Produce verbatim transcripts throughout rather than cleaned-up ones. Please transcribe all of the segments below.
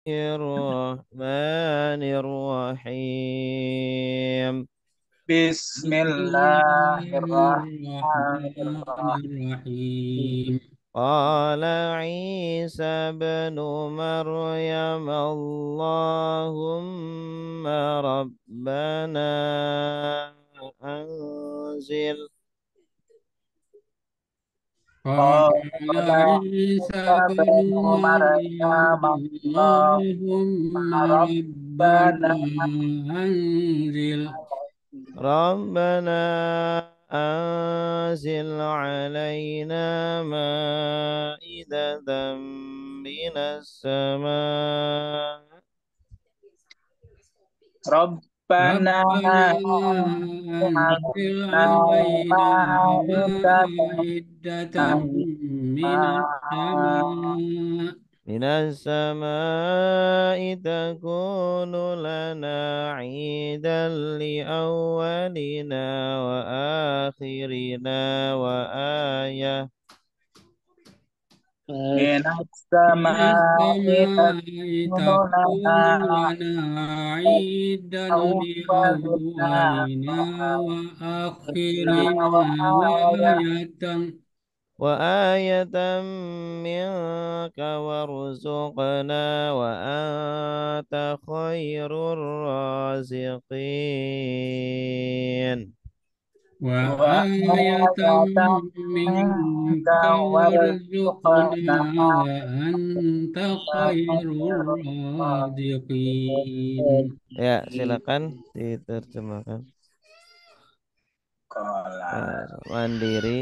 الرحمن الرحيم بسم الله الرحمن Bismillahirrahmanirrahim. الرحيم. قال عيسى ابن مريم اللهم ربنا أنزل قال Qala Isa عيسى bin بن Maryam مريم اللهم Allahumma ربنا rabbana anzil ربنا أنزل علينا مائدة من السماء ربنا Rabbana anzil علينا alaina مائدة ma'iddatan minas sama' من السماء تكون لنا عيدا لأولنا وآخرنا وآية من minas السماء sama'i تكون لنا takunu lana aidan li أولنا awwalina wa akhirina wa وآية ayatan وآية منك وارزقنا وأنت خير الرازقين wa ayatan وآية منك minka warzuqna وارزقنا wa anta khairur raziqin. Ya, silakan diterjemahkan. Kola. Eh, Mandiri.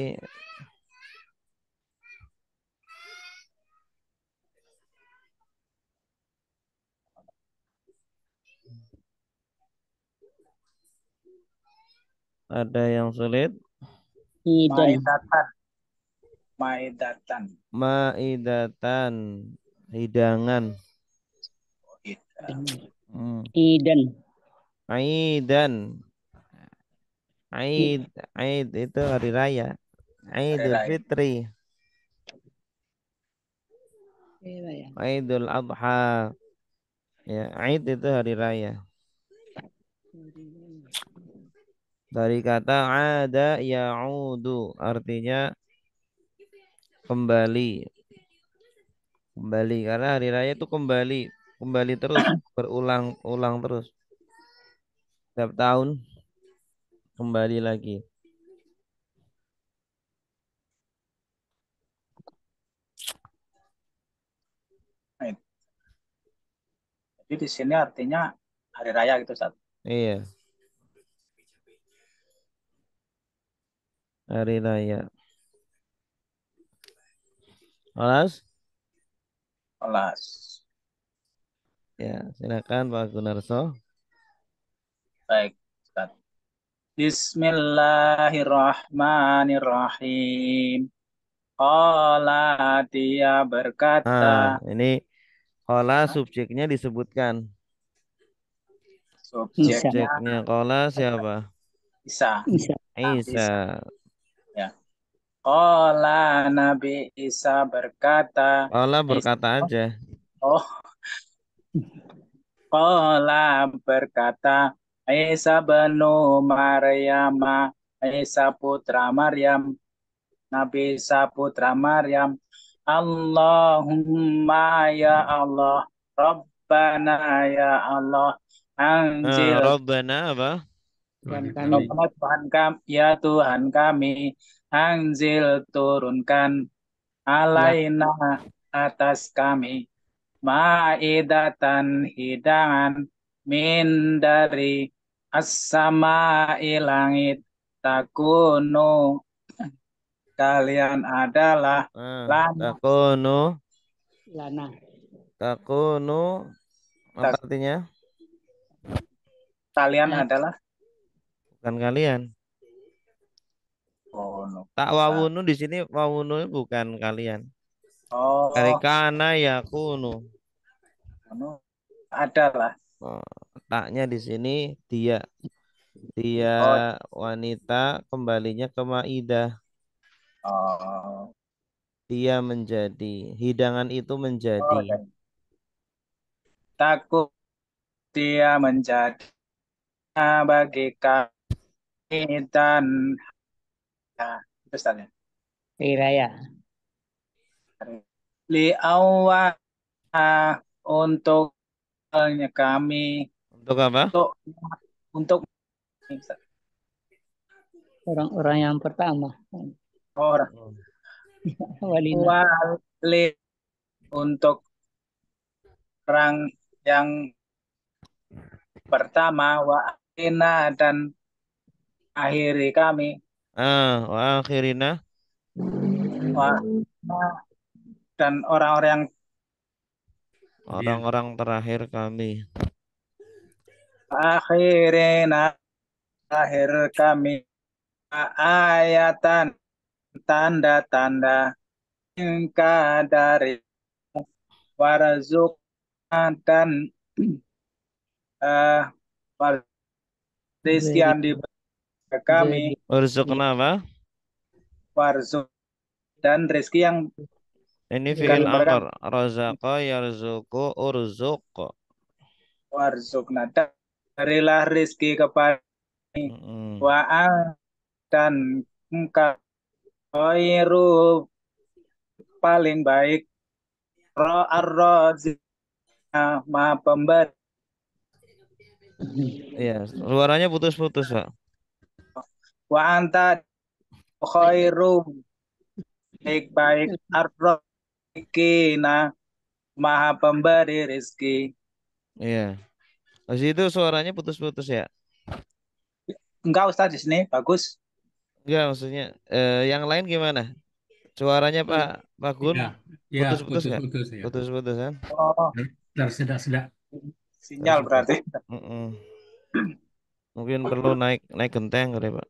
Ada yang sulit? Idan, Maidatan, maidatan. Maidatan, hidangan. Ida. Hmm. idan, Aidan, i- Aid, Aid itu hari raya. Hari Idul raya. Fitri, apa ya? Idul Adha. Ya, Aid itu hari raya. Dari kata ada ya'udu, artinya kembali. Kembali karena hari raya itu kembali, kembali terus, berulang-ulang terus. Setiap tahun kembali lagi. Maid. Jadi di sini artinya hari raya gitu, Ustaz. Iya, hari raya. Alas? Kelas. Ya, silakan Pak Gunarso. Baik, Ustaz. Bismillahirrahmanirrahim. Qala dia berkata, Nah, ini kola subjeknya disebutkan. Isa, subjeknya Subjeknya kola siapa? Isa. Isa, Isa. Isa. Ya. Qala Nabi Isa berkata, Kola Isa, berkata aja. oh, Qala berkata, Isa benu Maryam, Isa putra Maryam, Nabi Isa putra Maryam, Allahumma ya Allah, Rabbana ya Allah, Nah, anzil, Rabbana apa? Tuhan Tuhan kami, kami, Rabbana Tuhan kami, ya Tuhan kami, anzil turunkan ya alaina atas kami maidatan hidangan min dari as-sama langit takunu kalian adalah Nah, lana takunu, lana, takunu apa tak- artinya? kalian ya, adalah Bukan kalian. oh no, Tak bisa. wawunu di sini wawunu bukan kalian. Dari Oh kana yakunu. no, adalah Oh, taknya di sini dia. Dia oh wanita kembalinya ke Maidah. oh Dia menjadi hidangan itu oh menjadi. dan takut dia menjadi bagi kami dan ya, itu Ustaz ya. Hari raya. Li awal untuk kami Untuk apa? untuk untuk Orang-orang yang pertama. orang Walina. wali untuk orang yang pertama wa akhirina dan akhiri kami Ah, wa akhirina. wa dan orang-orang yang Orang-orang terakhir kami. akhirina akhir kami ayatan tanda-tanda ingka dari warazuk dan uh, rizki yang diberi kami Urzukna apa? warzuk dan rezeki yang Ini diberikan fi'il kepada kami amr. Razaqa yarzuqu urzuq. warzukna dan berilah rezeki kepada Mm-mm. wa dan engkau khairu paling baik ro ar-razi maha pemberi Iya, suaranya putus-putus, Pak. wa anta khairu baik-baik ar-razikina maha pemberi rezeki. Iya. Di situ suaranya putus-putus ya? Enggak Ustaz di sini bagus. Enggak, maksudnya eh, yang lain gimana? Suaranya Pak Pak Gun Ya, ya putus-putus nggak? putus-putus ya. Putus-putus kan? Oh, Tersedak-sedak. sinyal Tersedak. berarti. Mm-mm. Mungkin perlu naik naik genteng kali Pak.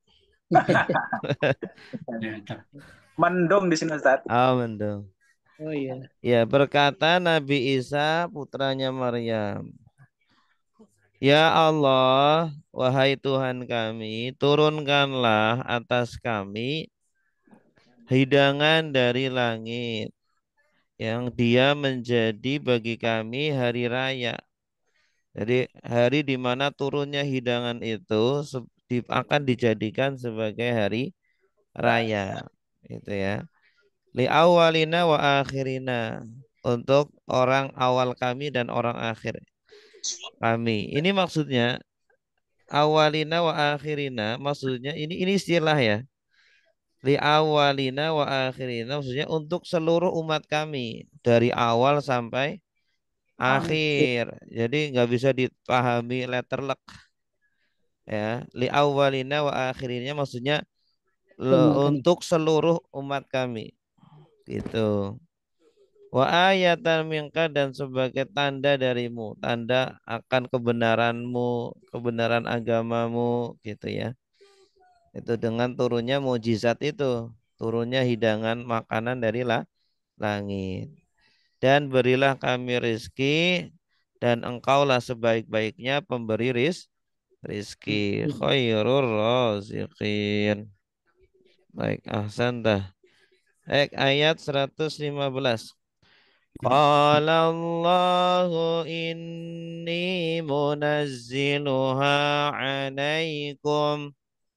Ya, tak. Mendung di sini Ustaz. Amin dong. Oh iya. Ya, berkata Nabi Isa putranya Maryam. Ya Allah, wahai Tuhan kami, turunkanlah atas kami hidangan dari langit yang dia menjadi bagi kami hari raya. Jadi hari di mana turunnya hidangan itu se- di- akan dijadikan sebagai hari raya. Itu ya. Li awalina wa akhirina. Untuk orang awal kami dan orang akhir kami. Ini maksudnya awalina wa akhirina, maksudnya ini ini istilah ya. Li awalina wa akhirina, maksudnya untuk seluruh umat kami dari awal sampai akhir. Jadi nggak bisa dipahami letterlek ya. Li awalina wa akhirina maksudnya le- Umat kami. untuk seluruh umat kami gitu. Wa ayatan minka dan sebagai tanda darimu, tanda akan kebenaranmu, kebenaran agamamu gitu ya. Itu dengan turunnya mukjizat itu, turunnya hidangan makanan dari la- langit. Dan berilah kami rizki dan engkaulah sebaik-baiknya pemberi riz, rizki. Khairur raziqin. Baik, ahsan dah. Baik, ayat seratus lima belas. Qala Allahu inni munazziluha alaikum.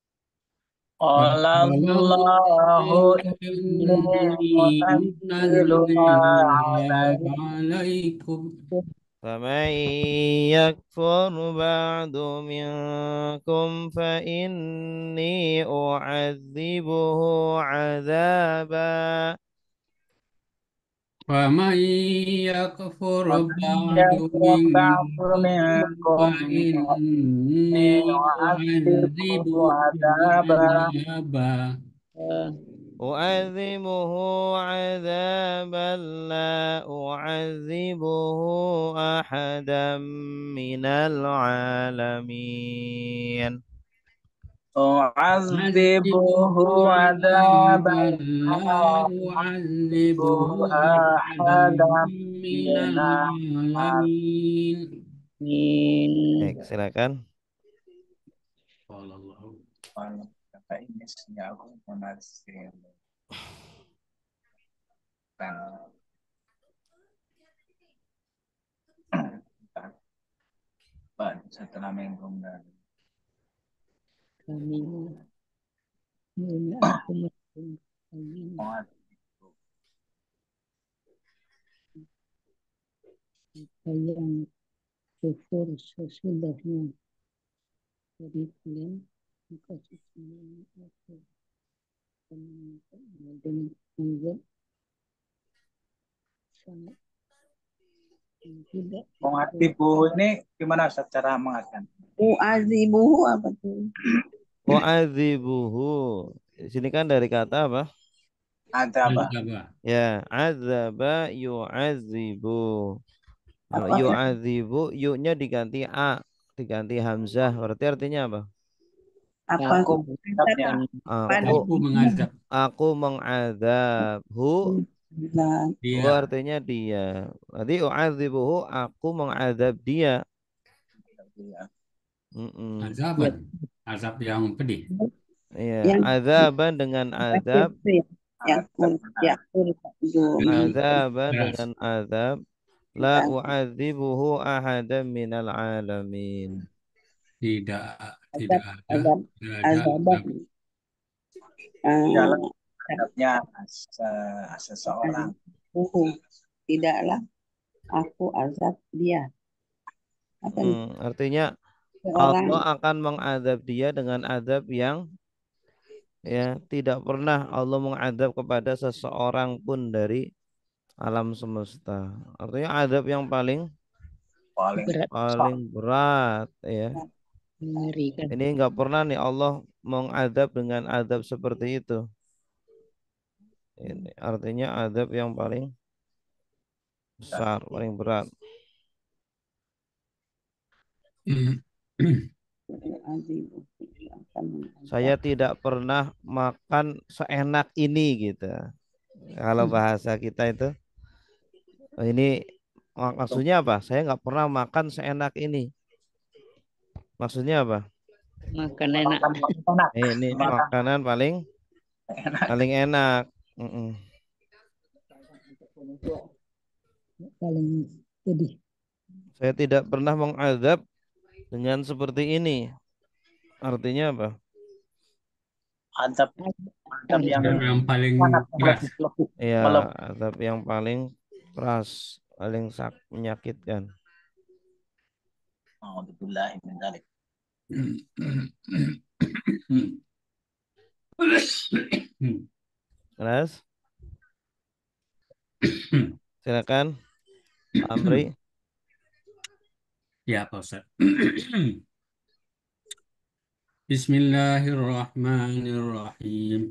Qala Allahu inni munazziluha Alaikum. فمن يكفر بعد منكم فإني أعذبه عذابا فمن يكفر بعد منكم minkum فإني أعذبه adaba عذابا أعذبه عذابا لا أعذبه أحدا من العالمين أعذبه u'adzibuhu عذابا adaban لا أعذبه أحدا ahadan من minal العالمين. Amin. Baik, silakan. alamin. Kata ini senyawa munazil. Pak, setelah mengkung dan Kami ini aku mendukung kami mu'adzibu. apa yang kufur sesudahnya dari kalian maka sesungguhnya aku akan meminta dengan azab sangat yang tidak Mu'adzibu ini gimana secara mengartikan? U'azibuhu apa tuh? Wa'adzibuhu. Di sini kan dari kata apa? Ada apa? Azaba. Ya, azaba yu'adzibu. Kalau Apa? yu'adzibu, yu-nya diganti a, diganti hamzah. Berarti artinya apa? Apa? Aku mengadabnya. Pada Aku Aku mengazab aku mengadab. Hu, bilang hu dia. artinya dia. Berarti u'adzibuhu, aku mengadab dia. Mm-mm. Azaban. Azab yang pedih. Iya, yang azaban dengan azab, itu ya, yang pun ya pun itu Dengan azaban keras. dengan azab. La u'adzibuhu ahadan minal alamin. Tidak tidak azab ada azab tidak ada azab azab. Dalam eh, mengadabnya se- seseorang. uhu. Tidaklah aku azab dia. Apa nih? Hmm, artinya Seorang Allah akan mengadab dia dengan adab yang ya tidak pernah Allah mengadab kepada seseorang pun dari alam semesta. Artinya adab yang paling Paling berat besar. paling berat ya. mengerikan. Ini nggak pernah nih Allah mengadab dengan adab seperti itu. Ini artinya adab yang paling besar, paling berat. azibuhu akan Saya mengazab. tidak pernah makan seenak ini gitu. Kalau bahasa kita itu, oh, ini mak- maksudnya apa? Saya nggak pernah makan seenak ini. Maksudnya apa? Makan enak Makan enak. Eh, ini Makan makanan paling enak. paling enak. Mm-mm. paling pedih. Saya tidak pernah mengadab dengan seperti ini. Artinya apa? Adab, adab yang Azab yang paling sangat keras. lebih Ya, melebih. adab yang paling keras, paling sak menyakitkan. Alhamdulillah min dzalik. Keras. Silakan, Pak Amri. Ya, Pak Ustaz. Bismillahirrahmanirrahim.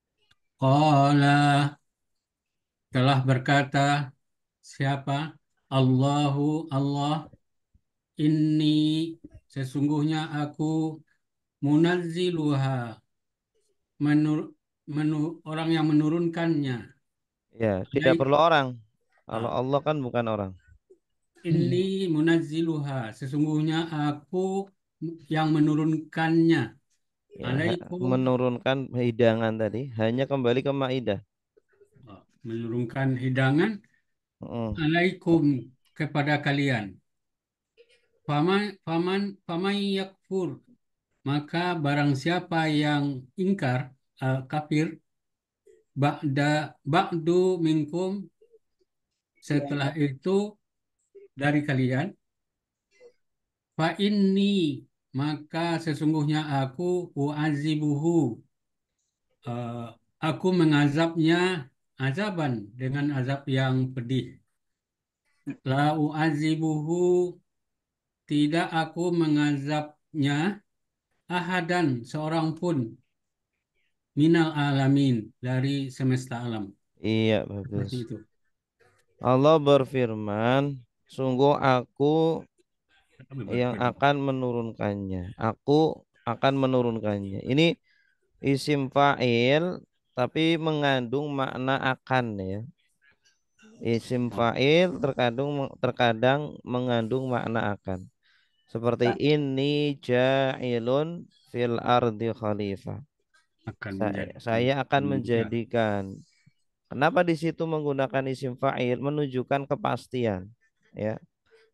Qala telah berkata siapa? Allahu Allah inni sesungguhnya aku munazziluha menur, menur, orang yang menurunkannya. Ya, tidak Alaik, perlu orang. Kalau ah, Allah kan bukan orang. inni munazziluha sesungguhnya aku yang menurunkannya. Ya, ha- Alaikum menurunkan hidangan tadi hanya kembali ke Maidah. ah, menurunkan hidangan Mm. alaikum kepada kalian. Faman faman faman yakfur maka barang siapa yang ingkar uh, kafir ba'da ba'du minkum setelah itu dari kalian fa inni maka sesungguhnya aku uazibuhu uh, aku mengazabnya azaban dengan azab yang pedih la uazibuhu tidak aku mengazabnya ahadan seorang pun minal alamin dari semesta alam. Iya, Seperti bagus. itu. Allah berfirman, sungguh aku Kami yang berfirman. akan menurunkannya. Aku akan menurunkannya. Ini isim fa'il tapi mengandung makna akan ya. Isim fa'il terkadang terkadang mengandung makna akan. Seperti ini ja'ilun fil ardi khalifah. Akan Saya, menjadikan saya akan manusia. menjadikan. Kenapa di situ menggunakan isim fa'il menunjukkan kepastian, ya.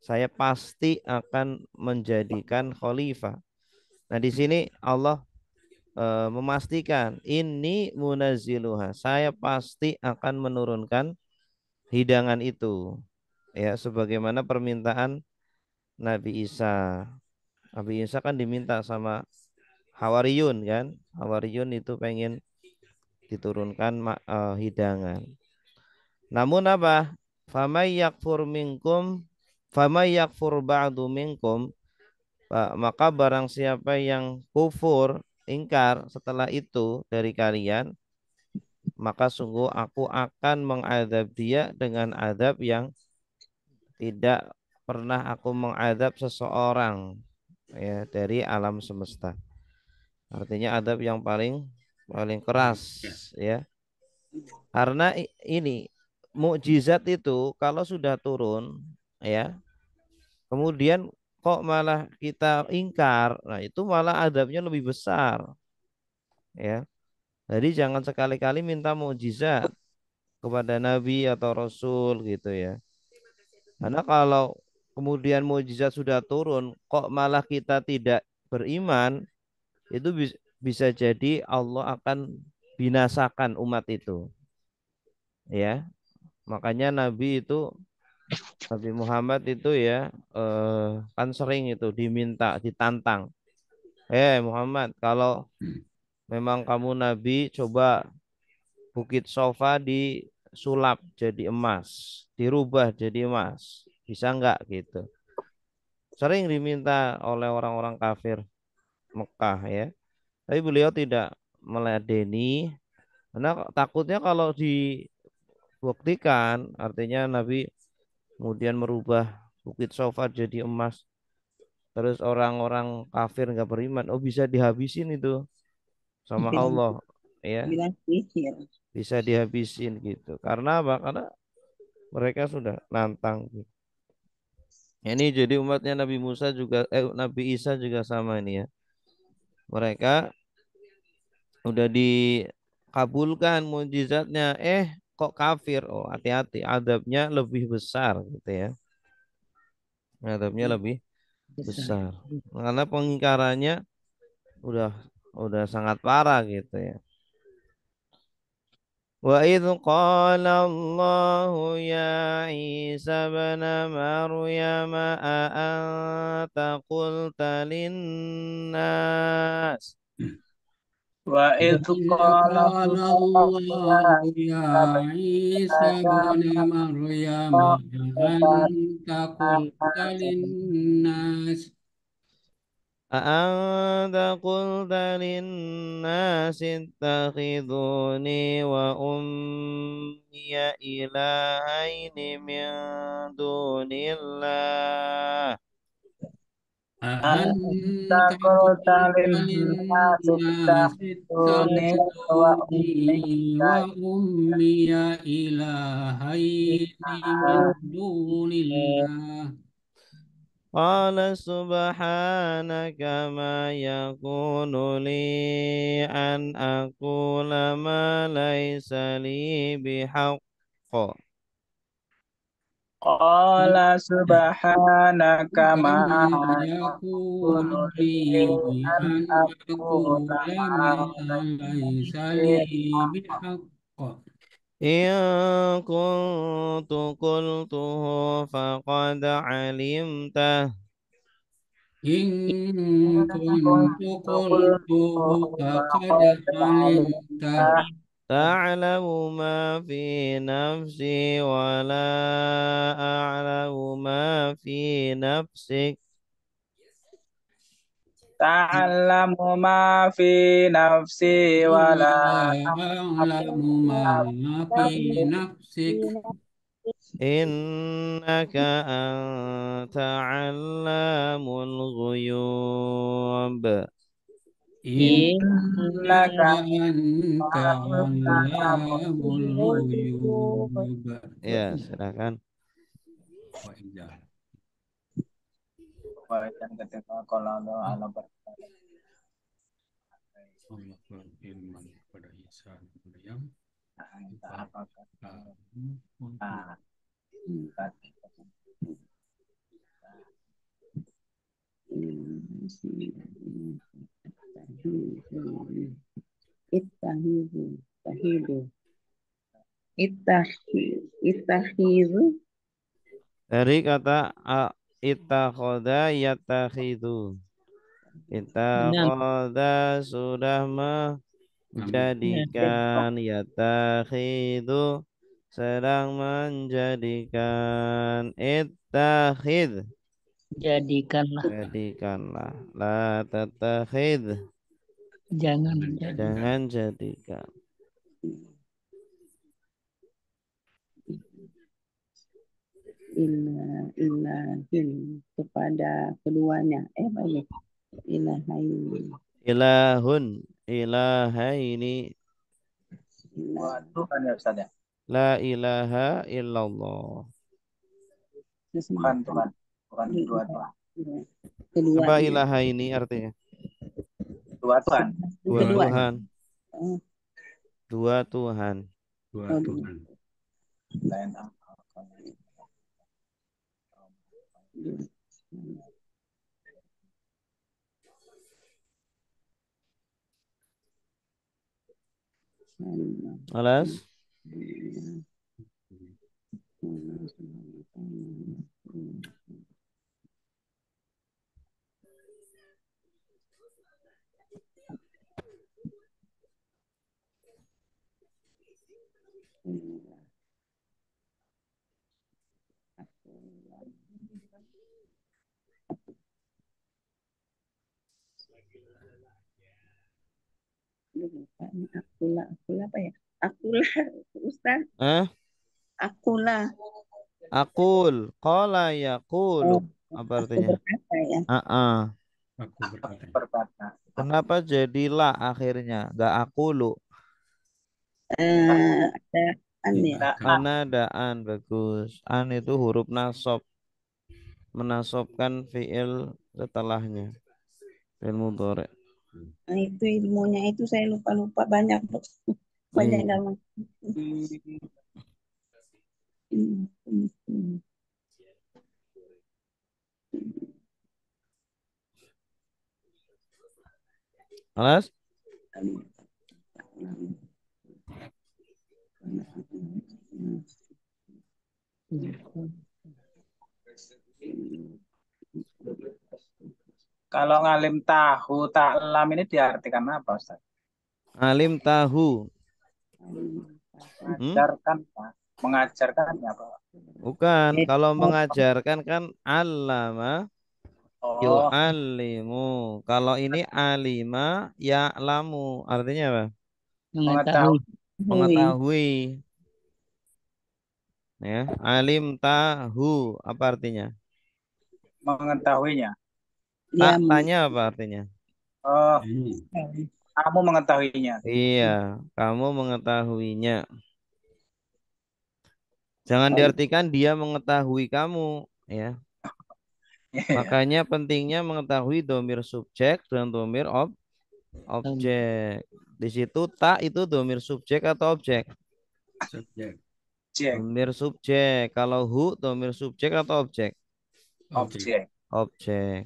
saya pasti akan menjadikan khalifah. Nah, di sini Allah eh, memastikan ini munazziluha, saya pasti akan menurunkan hidangan itu, ya sebagaimana permintaan Nabi Isa. Nabi Isa kan diminta sama Hawariyun kan, Hawariyun itu pengen diturunkan ma- eh, hidangan. Namun apa? Famay yakfur minkum, famay yakfur ba'du minkum, Pak, maka barang siapa yang kufur, ingkar setelah itu dari kalian, maka sungguh aku akan mengadab dia dengan adab yang tidak pernah aku mengadab seseorang, ya, dari alam semesta. Artinya adab yang paling paling keras, Ya. ya. Karena i- ini mukjizat itu kalau sudah turun, ya, kemudian kok malah kita ingkar, nah itu malah adabnya lebih besar, ya. Jadi jangan sekali-kali minta mukjizat kepada nabi atau rasul gitu ya. Karena kalau kemudian mukjizat sudah turun, kok malah kita tidak beriman, itu bis- bisa jadi Allah akan binasakan umat itu, ya. Makanya Nabi itu, Nabi Muhammad itu ya, eh, kan sering itu diminta, ditantang. Eh Muhammad, kalau memang kamu Nabi, coba Bukit Sofa disulap jadi emas, dirubah jadi emas, bisa enggak gitu. Sering diminta oleh orang-orang kafir Mekah ya. Tapi beliau tidak meladeni, karena takutnya kalau dibuktikan, artinya Nabi kemudian merubah Bukit Sofa jadi emas, terus orang-orang kafir nggak beriman, oh bisa dihabisin itu sama Bilang, Allah, ya, bilang sihir. bisa dihabisin gitu. Karena apa? Karena mereka sudah nantang. Ini jadi umatnya Nabi Musa juga, eh, Nabi Isa juga sama ini ya. Mereka udah dikabulkan mujizatnya, eh kok kafir? Oh hati-hati, adabnya lebih besar gitu ya. Adabnya lebih Besar. besar. Karena pengingkarannya udah udah sangat parah gitu ya. Wa idh qala Allahu ya Isa ibn Maryam a anta qulta linnas. Wa itu وإذ qala قال الله يا عيسى ابن مريم أأنت قلت للناس أأنت قلت للناس اتخذوني وأمي إلهين من دون الله. anta أأنت قلت qulta linnasi للناس ittakhiduni wa اتخذوني ummi وأمي إلهين من دون الله قال سبحانك ما يكون لي أن أقول ما ليس لي بحق. Qala subhanaka ma ما يكون yakunu li لي an أن aqula أقول ma ما ليس laysa لي بحق إن كنت قلته فقد علمته. إن كنت kuntu قلته qultuhu فقد faqad علمته alimta تعلم ما في نفسي ولا أعلم ما في نفسك. ta'lamu ma fi nafsi wa la ولا a'lamu أعلم ma ما fi في نفسك إنك أنت علام الغيوب. إنك innaka أنت علام Oh, الغيوب Ya, silakan. وإذا dan ketika kalau Allah berkata Allah berfirman kepada Isa dan Maryam, entah apakah kamu untuk kita Ittahidu. Ittahidu. Ittahi. Ittahidu. Dari kata a- ittakhadha yattakhidhu. Enam. Ittakhadha sudah menjadikan, yattakhidhu sedang menjadikan, ittakhidh Jadikanlah. jadikanlah, la tattakhidh Jangan jadi. jangan jadikan. Ila ilahin kepada keduanya. Eh baik. Ilahain. Ilahun, ilahaini, Dua Tuhan ya Ustaz ya. la ilaha illallah. Bukan Tuhan. Bukan dua Tuhan. Kedua. Apa ilaha ini artinya? Dua Tuhan. Dua Kedua. Tuhan. Oh, Dua Tuhan. Dua Oh, Tuhan. Lain apa? Alas? Akulah, akulah apa ya? Akulah, Ustaz. Eh? Akulah. Akul. Qala yaqulu. Oh, Apa aku artinya? berkata ya. Ah, Aku berkata. Berkata. Kenapa jadilah akhirnya? Gak akulu. Eh, ada an ya. Tidak akan. Karena ada an. Bagus. An itu huruf nasab. Menasobkan fi'il setelahnya. Fi'il mudhari'. Nah, itu ilmunya itu saya lupa-lupa banyak. Banyak Iya. nggak mau. Hmm, hmm, hmm. Alas? Kalau ngalim tahu taklam ini diartikan apa Ustaz? Alim tahu. Hmm? Mengajarkan, Pak. Mengajarkan ya Pak. Bukan. Eh, Kalau oh, mengajarkan kan allama Oh, yu'allimu. Kalau ini alima ya'lamu. Artinya apa? Mengetahui. hui. Mengetahui. Ya, alim tahu apa artinya? mengetahuinya. Dia Tak tanya apa artinya? Oh, Hmm. kamu mengetahuinya. Iya, kamu mengetahuinya. Jangan diartikan dia mengetahui kamu, ya. Makanya pentingnya mengetahui domir subjek dan domir ob objek. Di situ tak itu domir subjek atau objek? Subjek. Objek. Domir subjek. Kalau hu domir subjek atau objek? Objek. Objek. Objek.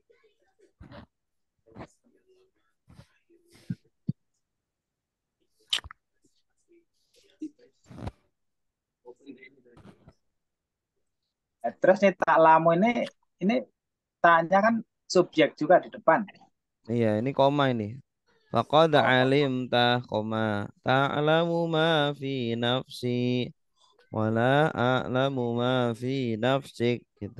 Nah, terus nih taklamu ini ini tanya kan subjek juga di depan. Iya, ini koma ini. Faqad Oh, alimta koma ta'lamu ma fi nafsi wala a'lamu ma fi nafsik gitu.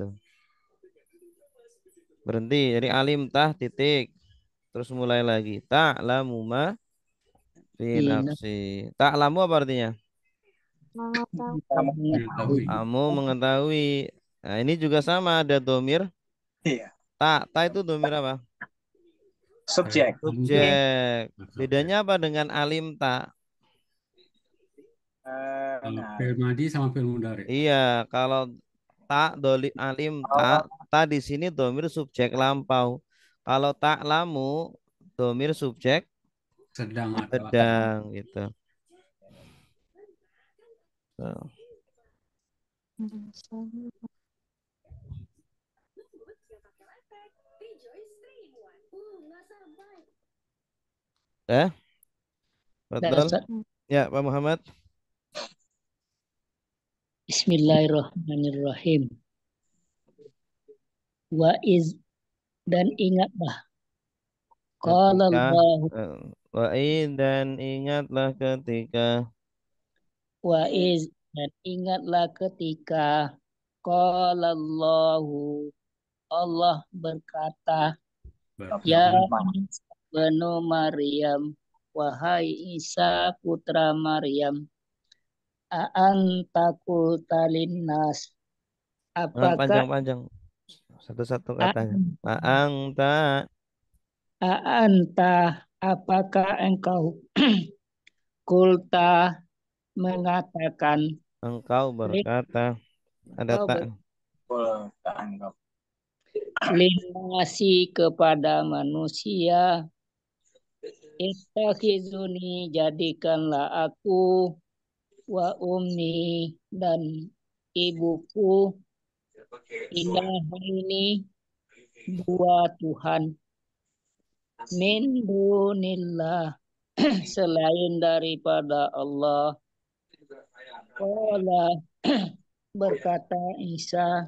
Berhenti. Jadi alimtah titik. Terus mulai lagi. Ta'lamu ma fi Iya. nafsi. Ta'lamu apa artinya? kamu Mengetahui. Kamu mengetahui. Nah, ini juga sama ada domir. iya. Ta, ta itu domir apa? Subjek. Subjek. Subjek. Bedanya apa dengan alim ta? Eh, Kalau nah, fi'il madi sama fi'il mudhari. Iya, kalau ta doli alim oh, ta, ta di sini domir subjek lampau. Kalau tak lamu domir subjek Sedang atau akan. sedang gitu. So. Eh, Dah, betul? Ustaz. Ya, Pak Muhammad. Bismillahirrahmanirrahim. Wa iz dan ingatlah. Qala Ketika Allah eh, wa in dan ingatlah ketika wa iz dan ingatlah ketika qala Allahu Allah berkata, ya Isa banu Maryam, wahai Isa putra Maryam, aantaku talinnas, jangan apakah panjang-panjang. Satu-satu katanya. A'angta aanta apakah engkau kulta mengatakan engkau berkata ada engkau tak Full keanggap. berlinasi kepada manusia, ittakhizuni jadikanlah aku wa ummi dan ibuku ilahaini dua Tuhan min dunillah selain daripada Allah. Qala berkata Isa,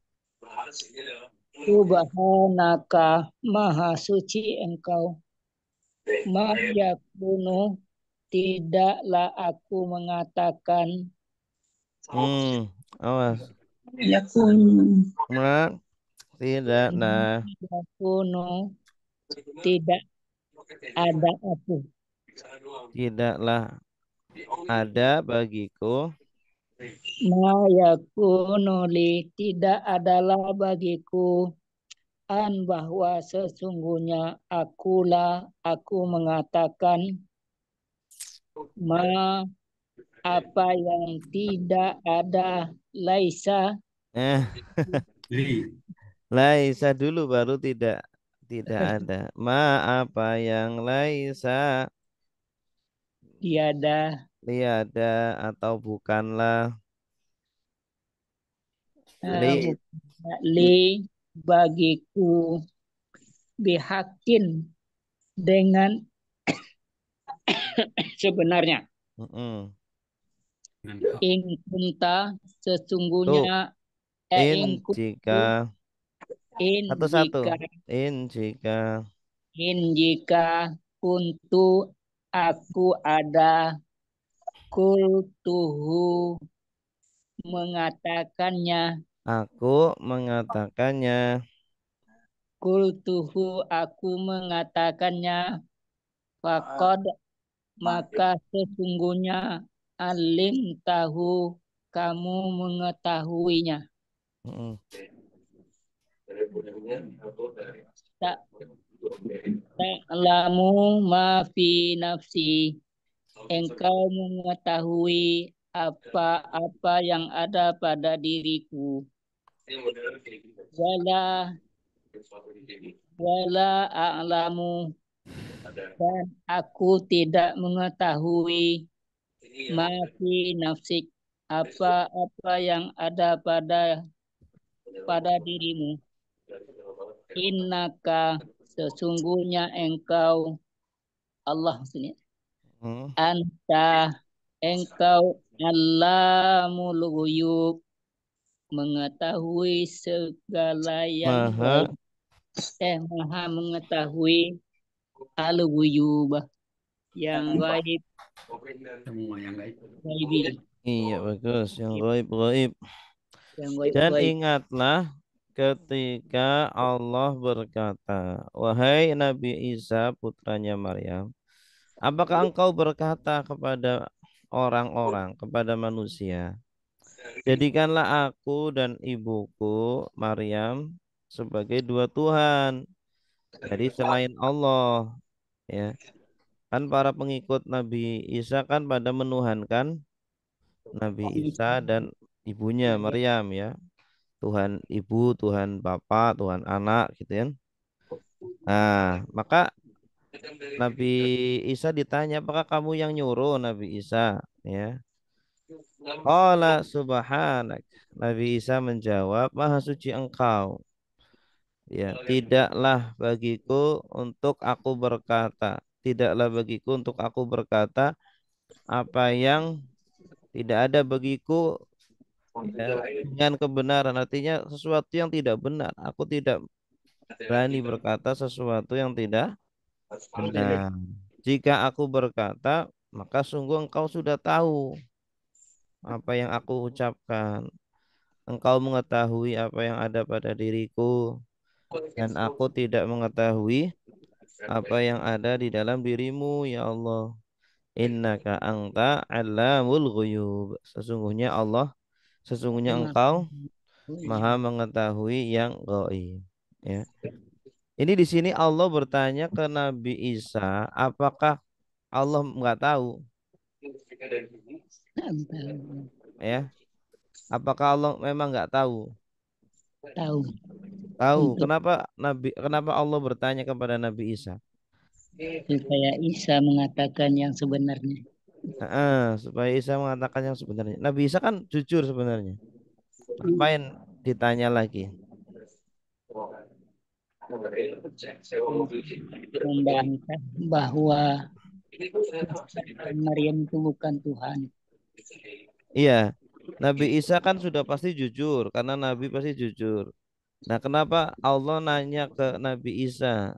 Subhanaka maha suci engkau, ma yakunu tidaklah aku mengatakan hmm awas Yakun. ma tidak nah yakunu tidak ada aku tidaklah ada bagiku ma yakunu li tidak adalah bagiku an bahwa sesungguhnya akulah aku mengatakan ma apa yang tidak ada laisa eh Li. laisa dulu baru tidak tidak ada ma apa yang laisa tiada tiada atau bukanlah uh, li bukan li bagiku bihakin dengan sebenarnya Mm-mm. Dengan hak. ing kunta Tuh sesungguhnya eh, in ing kuntu jika in satu-satu jika in jika in jika kuntu aku ada kultuhu mengatakannya aku mengatakannya kultuhu aku mengatakannya fakod maka sesungguhnya alim tahu kamu mengetahuinya. Mm-mm. Tak ta'lamu ma fi nafsi. Engkau mengetahui apa-apa yang ada pada diriku. Wala wala a'lamu dan aku tidak mengetahui ma fi nafsik apa-apa yang ada pada pada dirimu. Innaka sesungguhnya engkau Allah maksudnya Mm. anta engkau Allamul ghuyub mengetahui segala yang maha gaib eh maha mengetahui al ghuyub yang gaib Semua yang gaib. gaibi iya bagus yang gaib gaib yang gaib dan gaib ingatlah ketika Allah berkata wahai Nabi Isa putranya Maryam apakah engkau berkata kepada orang-orang kepada manusia jadikanlah aku dan ibuku Maryam sebagai dua Tuhan dari selain Allah ya kan para pengikut Nabi Isa kan pada menuhankan Nabi Isa dan ibunya Maryam ya Tuhan ibu Tuhan bapak Tuhan anak gitu kan nah maka Nabi Isa ditanya apakah kamu yang nyuruh Nabi Isa ya Qala subhanak Nabi Isa menjawab maha suci engkau Ya, tidaklah bagiku untuk aku berkata, tidaklah bagiku untuk aku berkata apa yang tidak ada bagiku ya, dengan kebenaran. Artinya sesuatu yang tidak benar. Aku tidak berani berkata sesuatu yang tidak benar. Jika aku berkata, maka sungguh engkau sudah tahu apa yang aku ucapkan. Engkau mengetahui apa yang ada pada diriku, dan aku tidak mengetahui apa yang ada di dalam dirimu, ya Allah. Innaka anta alamul ghuyub. Sesungguhnya Allah, sesungguhnya engkau maha mengetahui yang gaib. Ya. Ini di sini Allah bertanya ke Nabi Isa, apakah Allah nggak tahu? Ya, apakah Allah memang nggak tahu? Tahu. Tahu. Untuk Kenapa Nabi, kenapa Allah bertanya kepada Nabi Isa? supaya Isa mengatakan yang sebenarnya. Heeh, supaya Isa mengatakan yang sebenarnya. Nabi Isa kan jujur sebenarnya. Ngapain ditanya lagi? Membantah bahwa Maryam itu bukan Tuhan. Iya, Nabi Isa kan sudah pasti jujur karena Nabi pasti jujur. Nah, kenapa Allah nanya ke Nabi Isa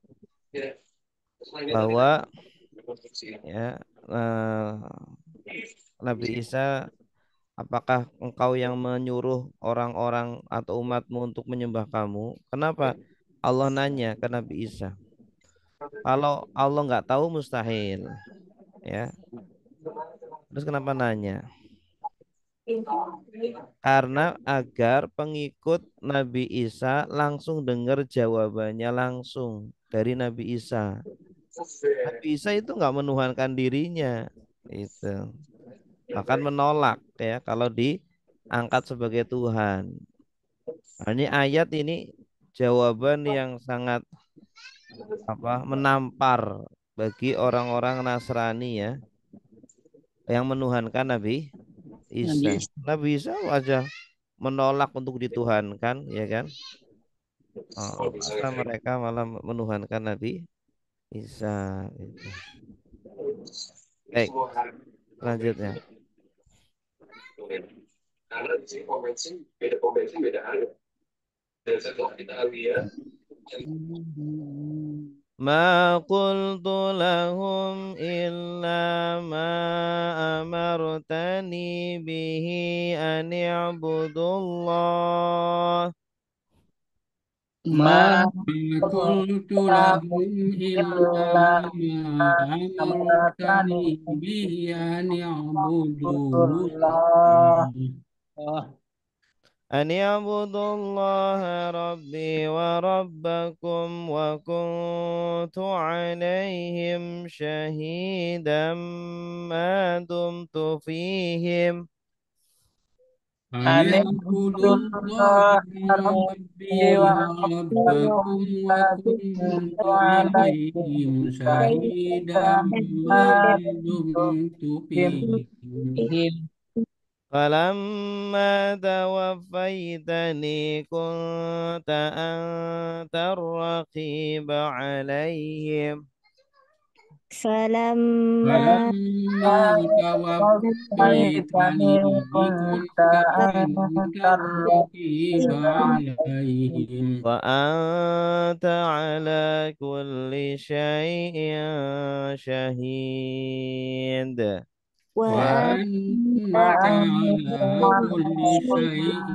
bahwa ya eh, Nabi Isa, apakah engkau yang menyuruh orang-orang atau umatmu untuk menyembah kamu? Kenapa Allah nanya ke Nabi Isa? Kalau Allah nggak tahu mustahil, ya. Terus kenapa nanya? Karena agar pengikut Nabi Isa langsung dengar jawabannya langsung dari Nabi Isa. Nabi Isa itu nggak menuhankan dirinya, itu bahkan menolak ya kalau diangkat sebagai Tuhan. Nah, ini ayat ini jawaban yang sangat apa menampar bagi orang-orang Nasrani ya yang menuhankan Nabi Nabi Isa. Isa. Nabi Isa aja menolak untuk dituhankan, ya kan? Oh, masa mereka malah menuhankan Nabi Isa. Gitu. Baik, selanjutnya. Ma qultu lahum illa ma amartani bihi an i'budullah. Ma قلت لهم إلا ما أمرتني به أن اعبدوا oh, أن اعبدوا الله ربي وربكم وكنت عليهم شهيدا ما دمت فيهم أن اعبدوا الله ربي وربكم وكنت عليهم شهيدا ما دمت فيهم him فلما توفيتني كنت أنت الرقيب عليهم فلما فلما توفيتني كنت أنت الرقيب عليهم وأنت على كل شيء شهيد. وأنت على كل شيء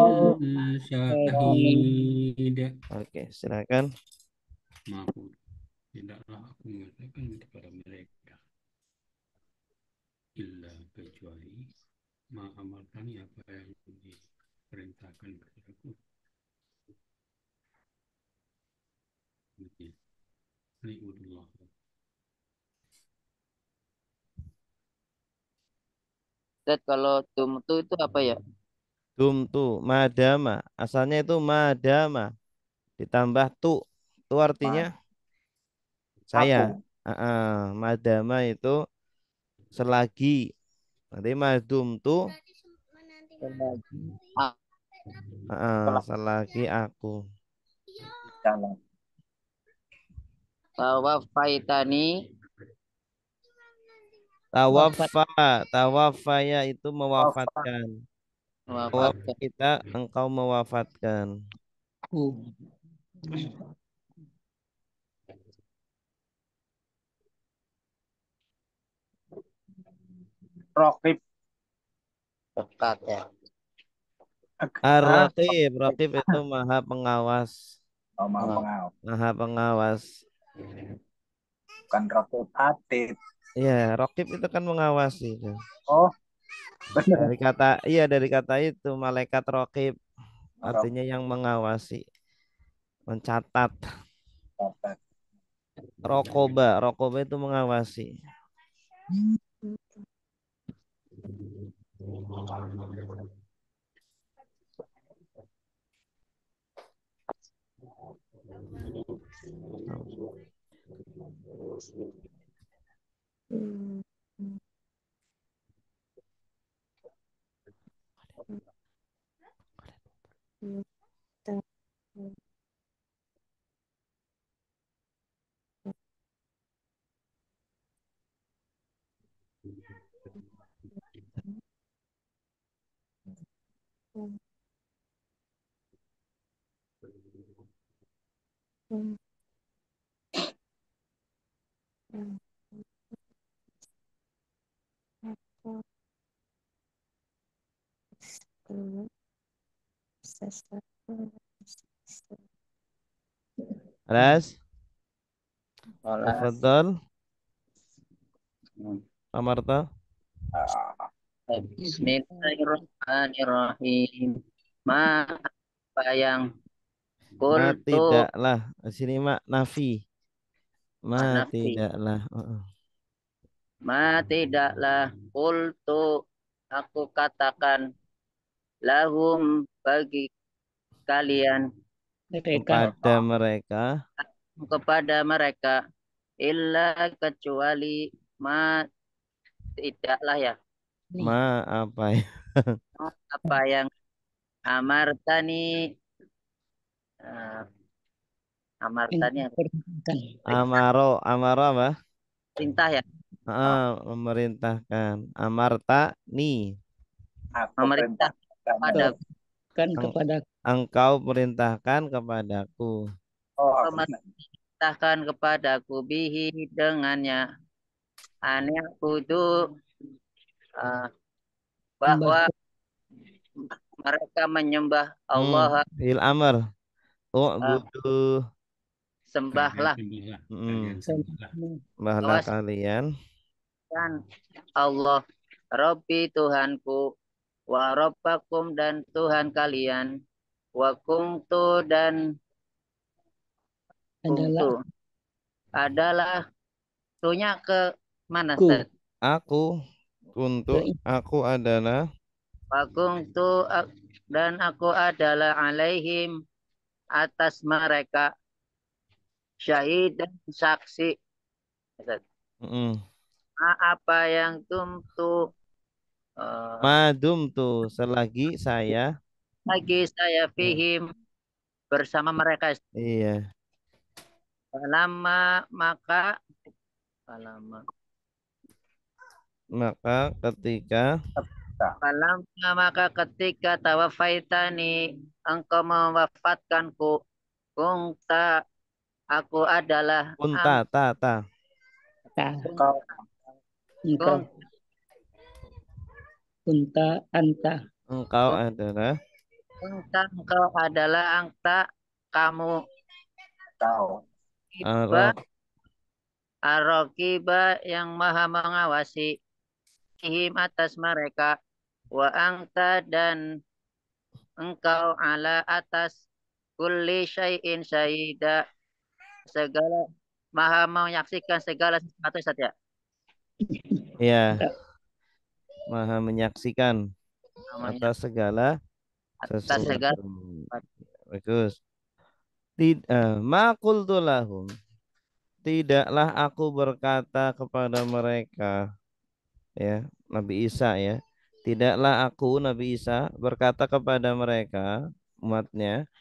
شهيد. Oke, silakan. Maaf, tidaklah aku mengatakan kepada mereka illa kecuali ma amartani apa yang diperintahkan kepadaku. Ni'udullah. Ustaz, kalau tumtu itu apa ya? Dumtu, madama. Asalnya itu madama. Ditambah tu. Tu artinya saya. Ah, madama itu selagi. Nanti madum tu Ah, ah, selagi aku. jalan. Tawafaitani. Wafat. Tawaffa, tawafaya itu Wafa. mewafatkan. Wafat. Kita engkau mewafatkan. Ku. Rokib. Dekat ya. Ah, Ar-Raqib, Raqib itu maha pengawas. oh, maaf pengawas. Maha pengawas. Bukan rokib atid. Iya, Raqib itu kan mengawasi itu. Oh, benar. Dari kata iya dari kata itu malaikat Raqib Rokib. artinya yang mengawasi, mencatat. Rokoba, rokoba itu mengawasi. Alas, tafadhol. Amarta. Bismillahirrahmanirrahim. Ma apa yang Ma kultu tidaklah. Di sini mak nafi. Ma nafi. tidaklah. Heeh. Ma tidaklah kultu aku katakan lahum bagi kalian Mereka. Kepada mereka kepada mereka illa kecuali ma tidaklah ya ma apa ya? apa yang amartani uh, amartani apa? Perintahkan. Amaro, amaro apa? Perintah ya Ah, memerintahkan. Amarta ni. Aku memerintah perintahkan. pada Kan Eng- kepada Engkau perintahkan kepadaku. Oh, aku memerintahkan kepadaku bihi dengannya aneh kudu uh, bahwa mereka menyembah Allah Hmm, fil amr. Oh, uh, butuh. sembahlah Kalian sembahlah. Hmm, Kalian sembahlah. sembahlah Awas. kalian. dan Allah Rabbi Tuhanku wa Rabbakum dan Tuhan kalian wa kuntu dan adalah kuntu adalah tunya ke mana ku. Ustaz? Aku untuk Ke- aku adalah Wa kuntu ak- dan aku adalah alaihim atas mereka syahid dan saksi. Ustaz. mm, Ma- apa yang tumtu eh, madum tuh selagi saya lagi saya eh, fihim bersama mereka iya lama maka lama maka ketika lama maka ketika tawafaitani engkau mewafatkanku kungta aku adalah unta ang ta ta Ta. Engkau Engkau. kung Kunta anta. engkau adalah kungta engkau adalah angta kamu tahu. iba arok arokiba yang maha mengawasi ihim atas mereka wa angta dan engkau ala atas kulli syai'in syahida segala maha menyaksikan segala sesuatu saja ya maha menyaksikan namanya atas segala atas segala sesuatu. Bagus. Tidak, makultu lahum. Tidaklah aku berkata kepada mereka, ya, Nabi Isa ya. Tidaklah aku Nabi Isa berkata kepada mereka umatnya,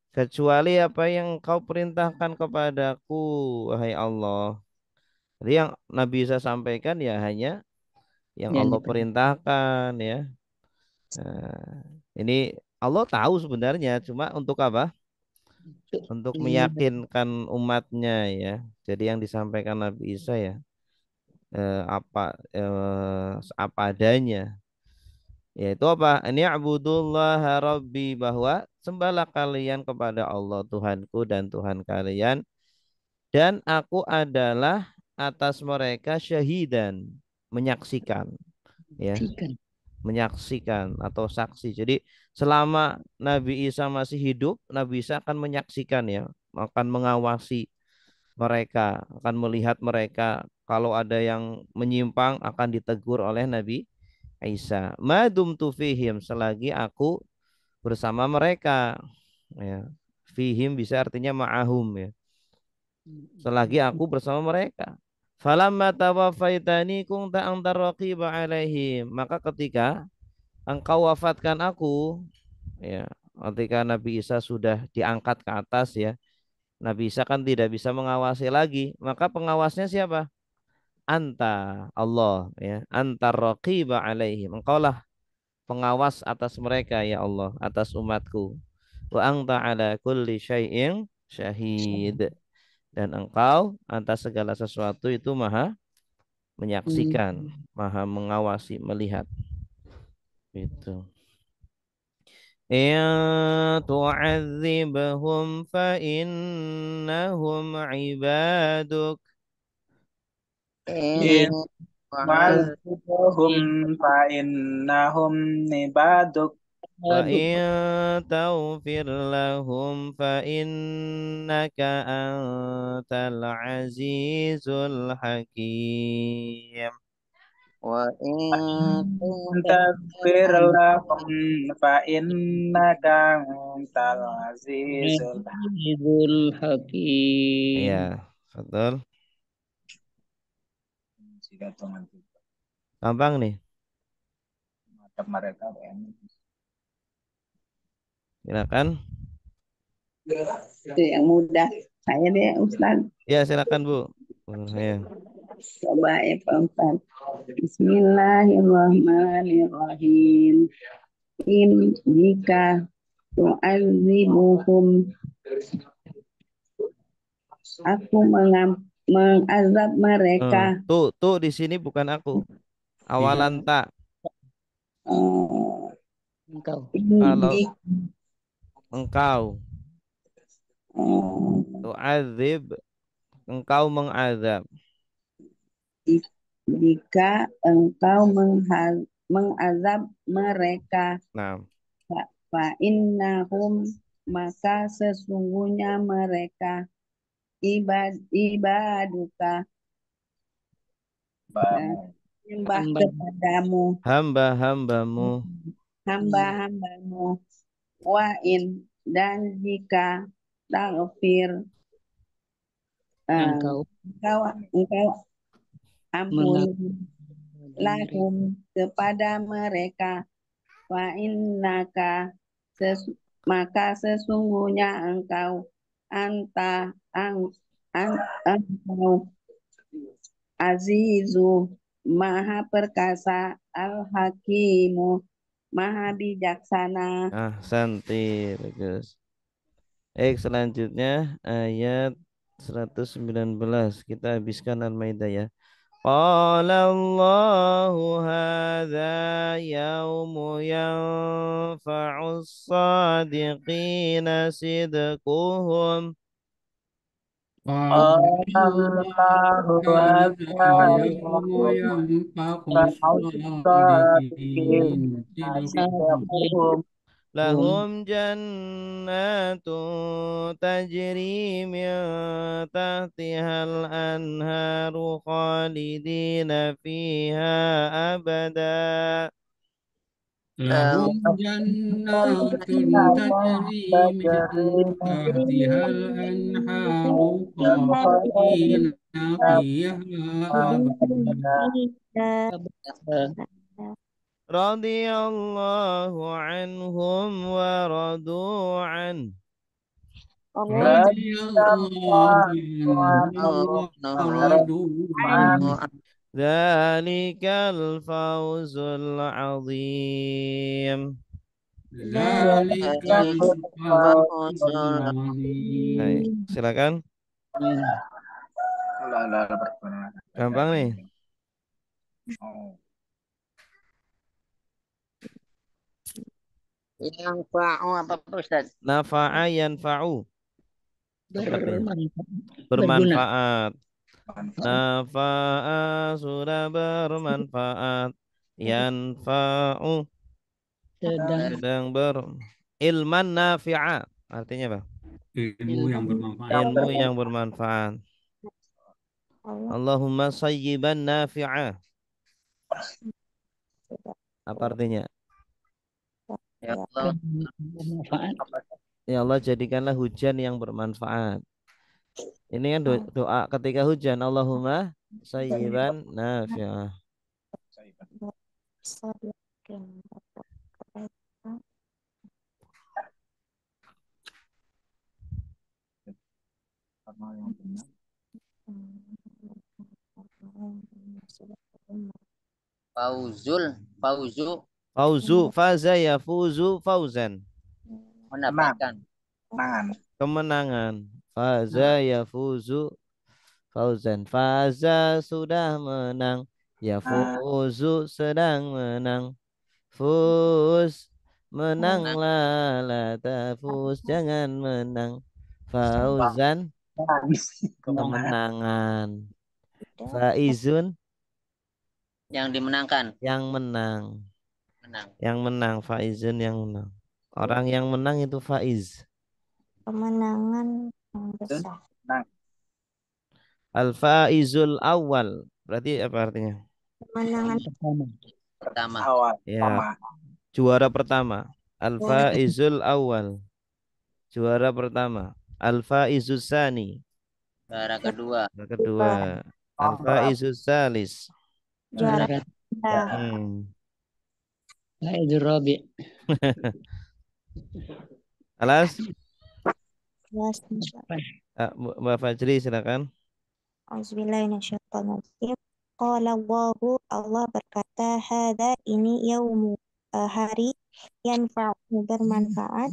kecuali apa yang kau perintahkan kepadaku, wahai Allah. Jadi yang Nabi Isa sampaikan ya hanya yang Yang Allah diperintahkan. perintahkan ya. Nah, ini Allah tahu sebenarnya, cuma untuk apa? Untuk meyakinkan umatnya ya. Jadi yang disampaikan Nabi Isa ya eh, apa eh, apa adanya. Yaitu apa? Ini abudullah rabbi, bahwa sembahlah kalian kepada Allah Tuhanku dan Tuhan kalian, dan aku adalah atas mereka syahidan, menyaksikan ya, Diperintahkan. menyaksikan atau saksi. Jadi selama Nabi Isa masih hidup, Nabi Isa akan menyaksikan ya, akan mengawasi mereka, akan melihat mereka. Kalau ada yang menyimpang akan ditegur oleh Nabi Isa. Madum tu fihim, selagi aku bersama mereka. Ya. Fihim bisa artinya ma'ahum ya. Selagi aku bersama mereka. Falamma tawaffaitani kunta antar raqiba alaihim. Maka ketika engkau wafatkan aku, ya, ketika Nabi Isa sudah diangkat ke atas ya, Nabi Isa kan tidak bisa mengawasi lagi. Maka pengawasnya siapa? Anta, Allah ya. Antar raqiba alaihim. Engkaulah pengawas atas mereka ya Allah, atas umatku. Wa anta ala kulli syai'in syahid. Dan engkau atas segala sesuatu itu maha menyaksikan, maha mengawasi, melihat. Itu. In tu'adzibhum fa innahum ibaduk. In tu'adzibhum fa innahum ibaduk. Wa in taghfir lahum fa innaka antal azizul hakim. Wa in Taghfir lahum fa innaka antal azizul Azizul Hakim. Iya, betul. hakim. Gampang nih. Mata mereka Silakan. Itu yang mudah. Saya deh Ustaz. Ya, silakan Bu. Ya. Coba ya Pak Ustaz. Bismillahirrahmanirrahim. In jika tu'adzibuhum, aku mengam, mengazab Hmm. mereka. Tuh, tuh di sini bukan aku. Awalan tak. Uh, Engkau. Kalau jika, engkau uh, tu'adzib, engkau mengazab. jika engkau mengha- mengazab mereka, Nah, fa- fa innahum, maka sesungguhnya mereka ibad ibaduka, eh, menyembah Hamba. kepadamu, hamba-hambamu. hamba-hambamu, wa in, dan jika taghfir, eh, Engkau engkau engkau ampuni mengabdi lahum kepada mereka, wa innaka, ses- maka sesungguhnya engkau anta ang, ang, engkau azizu, maha perkasa, al hakimu, maha bijaksana. Ah, santi, bagus. Eh, selanjutnya ayat seratus sembilan belas. Kita habiskan Al-Maidah ya. Qala Allahu hadza yaumu yanfa'us sadiqina sidquhum. Allahu هذا Akbar. يوم ينفق Al-Sadiqin الصادقين صدقهم Asidakum. Lahum jannatu tajri min tahtihal anharu khalidina fiha abada. لهم جنات تجري من تحتها الأنهار خالدين فيها أبدا Radiyallahu anhum wa radu an. Allah radhiyallahu anhu wa radu anhu. Dzalikal fawzul azim. Zalikal fawzul Baik, azim. silakan. Ulah, ulah, ulah, berkenan. Gampang nih. Oh. Yang fa'u apa Pak Ustaz? Nafa'a yanfa'u. Apa artinya? Bermanfaat. Berguna. Bermanfaat. Manfaat. Nafa'a sudah bermanfaat. Yanfa'u Sedang sedang ber ilman nafi'a. Artinya apa? Ilmu yang bermanfaat. Ilmu yang bermanfaat. Allah Allahumma sayyiban nafi'a. Apa artinya? Ya Allah, bermanfaat. Ya Allah, jadikanlah hujan yang bermanfaat. Ini kan do- doa ketika hujan. Allahumma sayyiban nafi'ah. sadiqin Karena yang benar. fauzul, fauzu Fauzu faza yafuzu fauzan. mendapatkan. Kenangan. Kemenangan. Faza yafuzu fauzan. Faza sudah menang. Yafuzu sedang menang. Fuz menanglah, la tafuz jangan menang. Fauzan kemenangan. Faizun Yang dimenangkan, yang menang. menang. Yang menang, faizun yang menang. Orang yang menang itu faiz. kemenangan yang besar. Al-faizul awal. Berarti apa artinya? Kemenangan Pertama. Pertama, Awal. Ya, Pertama. juara pertama. Al-faizul awal. Juara pertama. Al-faizus sani. juara kedua, Juara kedua. Al-faizus salis. juara Juara kita. Hmm. Faizul Rabi. Alas, Jelas. ah, Mbak Fajri silakan. Auzubillahiminasyaitonirrajim. Qala Allahu, Allah berkata, hada ini yaumu, eh, hari yanfa'u bermanfaat.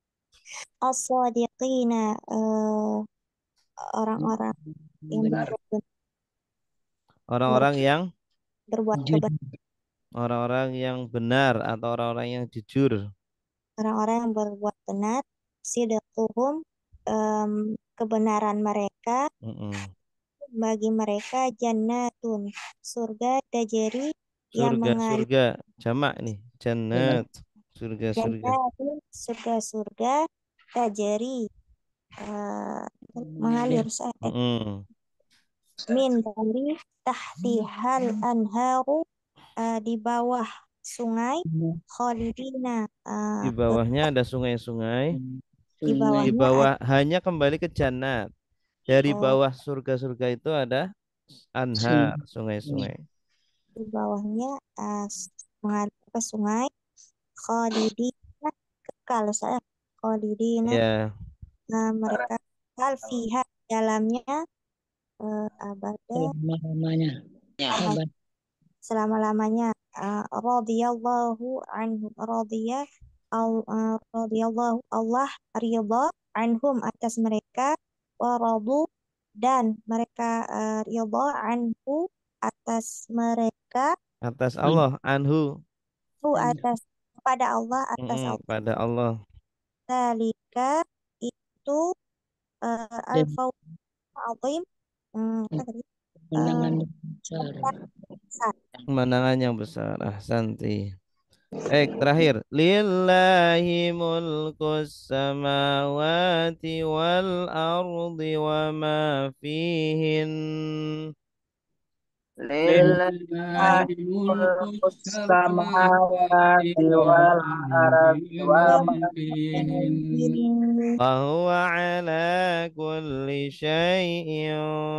As-sadiqina, eh, orang-orang yang Benar. berbuat, Orang-orang yang berbuat Jujur. kebenaran, orang-orang yang benar atau orang-orang yang jujur. orang-orang yang berbuat benar, sidquhum, em, kebenaran mereka, Mm-mm. bagi mereka jannatun, surga tajri yang Surga, mengalir, surga, jamak nih, jannat, surga, surga. jannatun, surga-surga tajri, eh, mengalir saat Mm-mm. min dari tahtihal anharu, eh, di bawah sungai, khalidina, Di eh, bawahnya ada sungai-sungai. di Di bawahnya bawah hanya kembali ke jannat. Dari Oh. bawah surga-surga itu ada anhar, sungai-sungai. di bawahnya eh, mengalir ke sungai, khalidina, kekal saya, khalidina, Ya, nah, mereka kekal fiha dalamnya, eh, abada Selama-lamanya. ya, Sabar. selama-lamanya. Uh, radhiyallahu anhu, radhiya al, uh, radhiyallahu, Allah ridha anhum atas mereka, wa radu, dan mereka uh, ridha anhu atas mereka, atas Allah, anhu, hu atas pada Allah, atas Mm-mm, Allah. pada Allah. Dzalika itu uh, al-fawz azim, hmm, apa tadi? Kemenangan Uh, besar. besar. Kemenangan yang besar. Ahsanti. Baik, terakhir. Lillahi mulkus samawati wal ardi wa ma fihin. lillahi Lillahi mulkus Samawati samawati wal wal ardi ardi wa wa ma fihin. Wa huwa ala kulli syai'in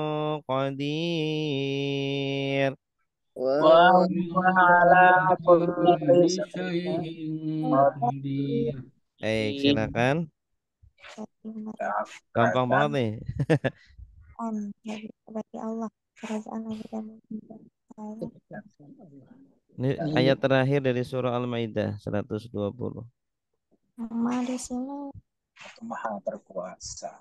qadir. wa wa Wa ala kulli kulli syai'in syai'in qadir. qadir. Baik, silakan. Gampang banget nih. An bagi, bagi Allah kerajaan langit dan bumi dan saya Ini ayat terakhir dari surah Al-Maidah seratus dua puluh. nama di sini Itu maha berkuasa.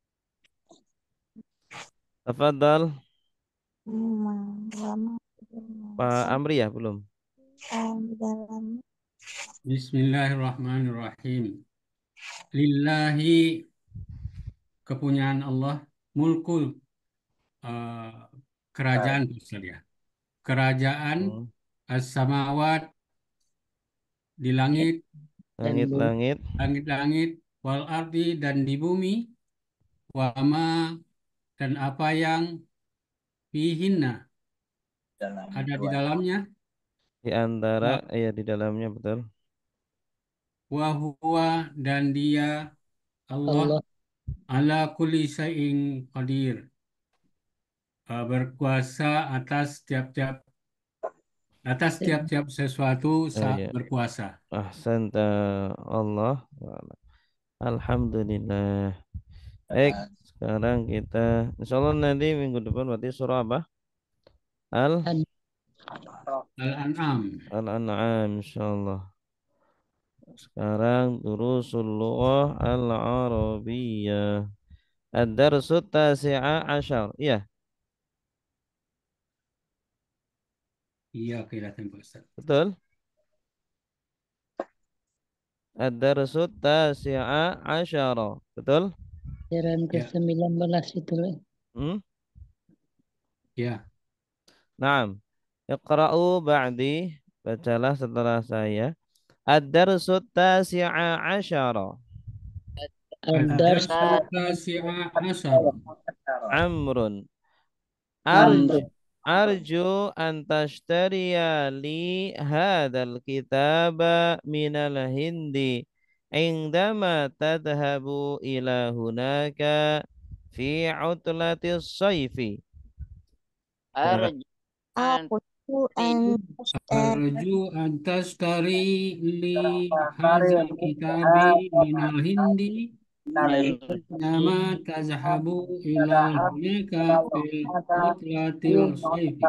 Tafadhal. memang lama Pak Amri ya belum? di dalam Bismillahirrahmanirrahim. Lillahi, kepunyaan Allah, mulkul, eh, kerajaan Ustaz ya. Kerajaan Hmm. as-samawat di langit, dan bumi. Langit-langit langit-langit, wal ardi dan di bumi, wama dan apa yang fihinna Dalam ada di dua dalamnya, di antara wa ya di dalamnya betul. wa huwa dan dia Allah Allah ala kulli syai'in qadir, eh, berkuasa atas tiap-tiap atas tiap-tiap sesuatu Oh saat ya. berkuasa. Ahsanta Allah. Alhamdulillah. Baik, sekarang kita insya Allah nanti minggu depan berarti surah apa? Al dan Al-An'am. Al-An'am insyaallah. Sekarang durusul lughah al-arabiyyah. Ad-darsut tasi'a asyar. Iya, Iya, kelihatan Pak Ustaz. betul. Ad-darsut tasi'a asyara. Betul? pelajaran ke Ya, sembilan belas itu loh. Hmm? ya. Naam. Iqra'u ba'di. Bacalah setelah saya. Ad-darsut tasi'a asyara. Al-Dars Ad-darsu tasi'a asyar. Amrun. Amr Arj Arju an tashtariya li hadzal kitaba minal hindi indama tadhhabu ila hunaka fi utlatis sayfi. Arju an aku tuh an Arju an tashtari li hadzal kitabi minal hindi nama tazhabu ila hunaka fil utlatil sayfi.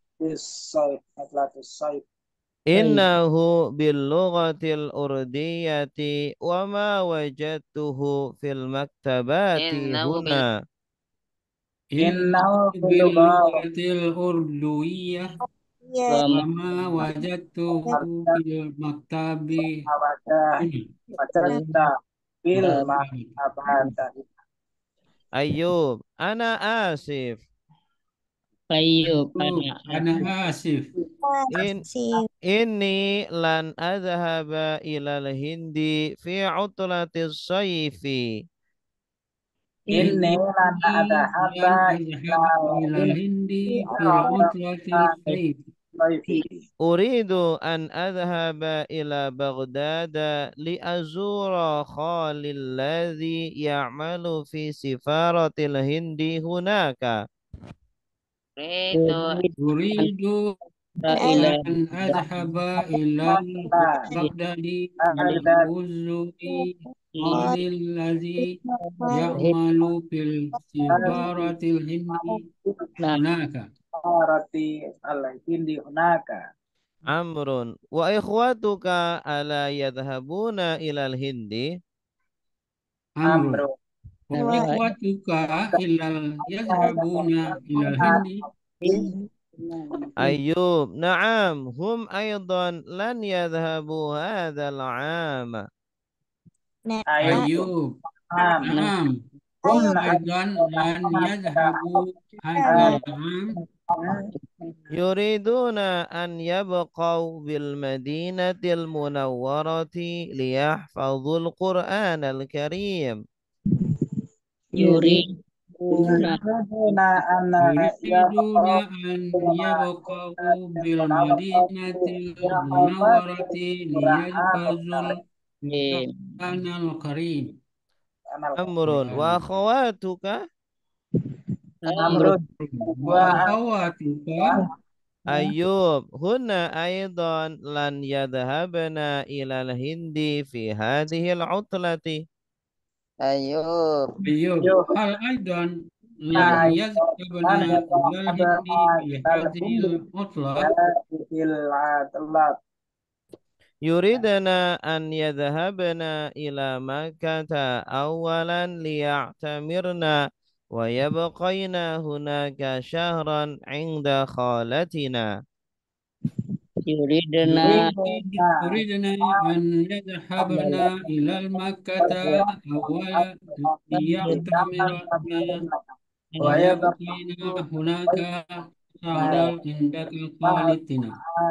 Innahu bil lughatil urdiyati wa ma wajadtuhu fil maktabati innahu bil huna. Innahu bil lughatil urduiyah ya wa wa ma wajadtuhu fil maktabi huna. bil Maktab maktabata. Ayub, ana asif. Ayyub Ayub, ana ana asif. In si Inni lan adhaba ilal hindi fi utlatis sayfi. Ini lana ada Inni haba lan azhabu ilal hindi fil utlatil sayf. Uridu an adhaba ila Baghdad li azura khalil ladhi ya'malu fi sifaratil hindi hunaka. itu Uridu ila an azhaba ilal Baghdadi li uzuri khalil ladzi ya'malu fil sifaratil hindi nah hunaka. Arati Allah hindi hunaka. Amrun wa ikhwatuka ala yadhhabuna ilal hindi. Amrun. Amru Wa wa ikhwatuka ilal yadhhabuna ilal hindi. Ayub, na'am, hum aydan lan yadhhabu hadzal 'ama. nah Ayub. am Naam. Hum aidan lan yadhhabu hadzal 'am. Yuriduna an yabqaw bil madinatil munawwarati liyahfazul Qur'anal Karim. yuri una Yuriduna anna Yuriduna an yabqaw bil madinatil munawwarati liyahfazul di Qur'anal karim. Amrun wa akhawatuka Amru Wa akhawatuka Ayub, hunna aydan lan yadhhabna ilal hindi fi hadhil utlati. أيوب أيوب هل أيضا لن Nah, يذهبنا إلى الهند في هذه العطلة؟ telat. يريدنا أن يذهبنا إلى مكة أولا ليعتمرنا ويبقينا هناك شهرا عند خالتنا. يريدنا يريد يريدنا أن يذهبنا إلى مكة أولا ليعتمرنا ويبقينا هناك شهرا عند خالتنا.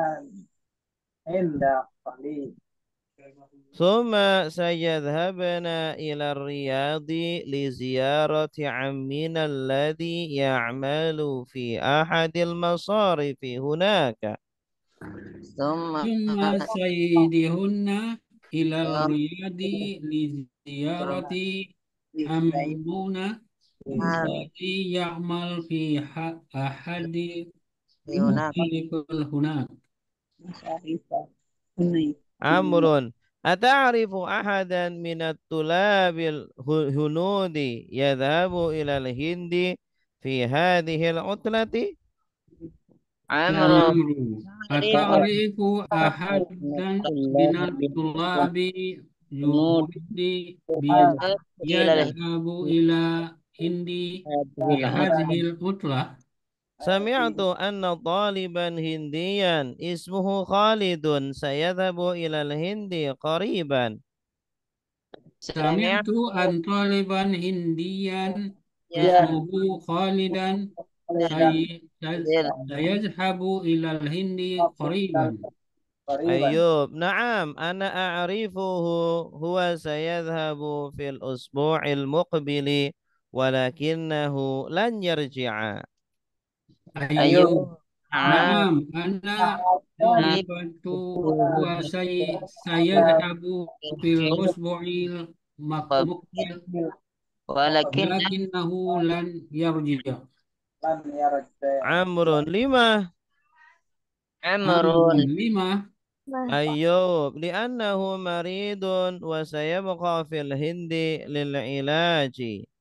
Indah kali. ثم سيذهبنا إلى الرياض لزيارة عمنا الذي يعمل في أحد المصارف هناك. ثم ثم سيدهن إلى الرياض لزيارة عمنا الذي يعمل في ح- أحد هناك المصارف هناك. عمرو أتعرف أحدا من الطلاب الهنود يذهب إلى الهند في هذه العطلة؟ عمرو عمرو أتعرف أحدا من الطلاب الهنود يذهب إلى الهند في هذه العطلة؟ سمعت أن طالبا هنديا اسمه خالد سيذهب إلى الهند قريبا. سمعت أن طالبا هنديا اسمه خالدا سي- سيذهب إلى الهند قريبا. أيوب نعم أنا أعرفه هو سيذهب في الأسبوع المقبل ولكنه لن يرجع. أيوب نعم أنا أعرفه هو سي- سيذهب في الأسبوع المقبل ولكن ولكنه لن يرجع. عمرو لما؟ عمرو لما؟ أيوب لأنه مريض وسيبقى في الهند للعلاج.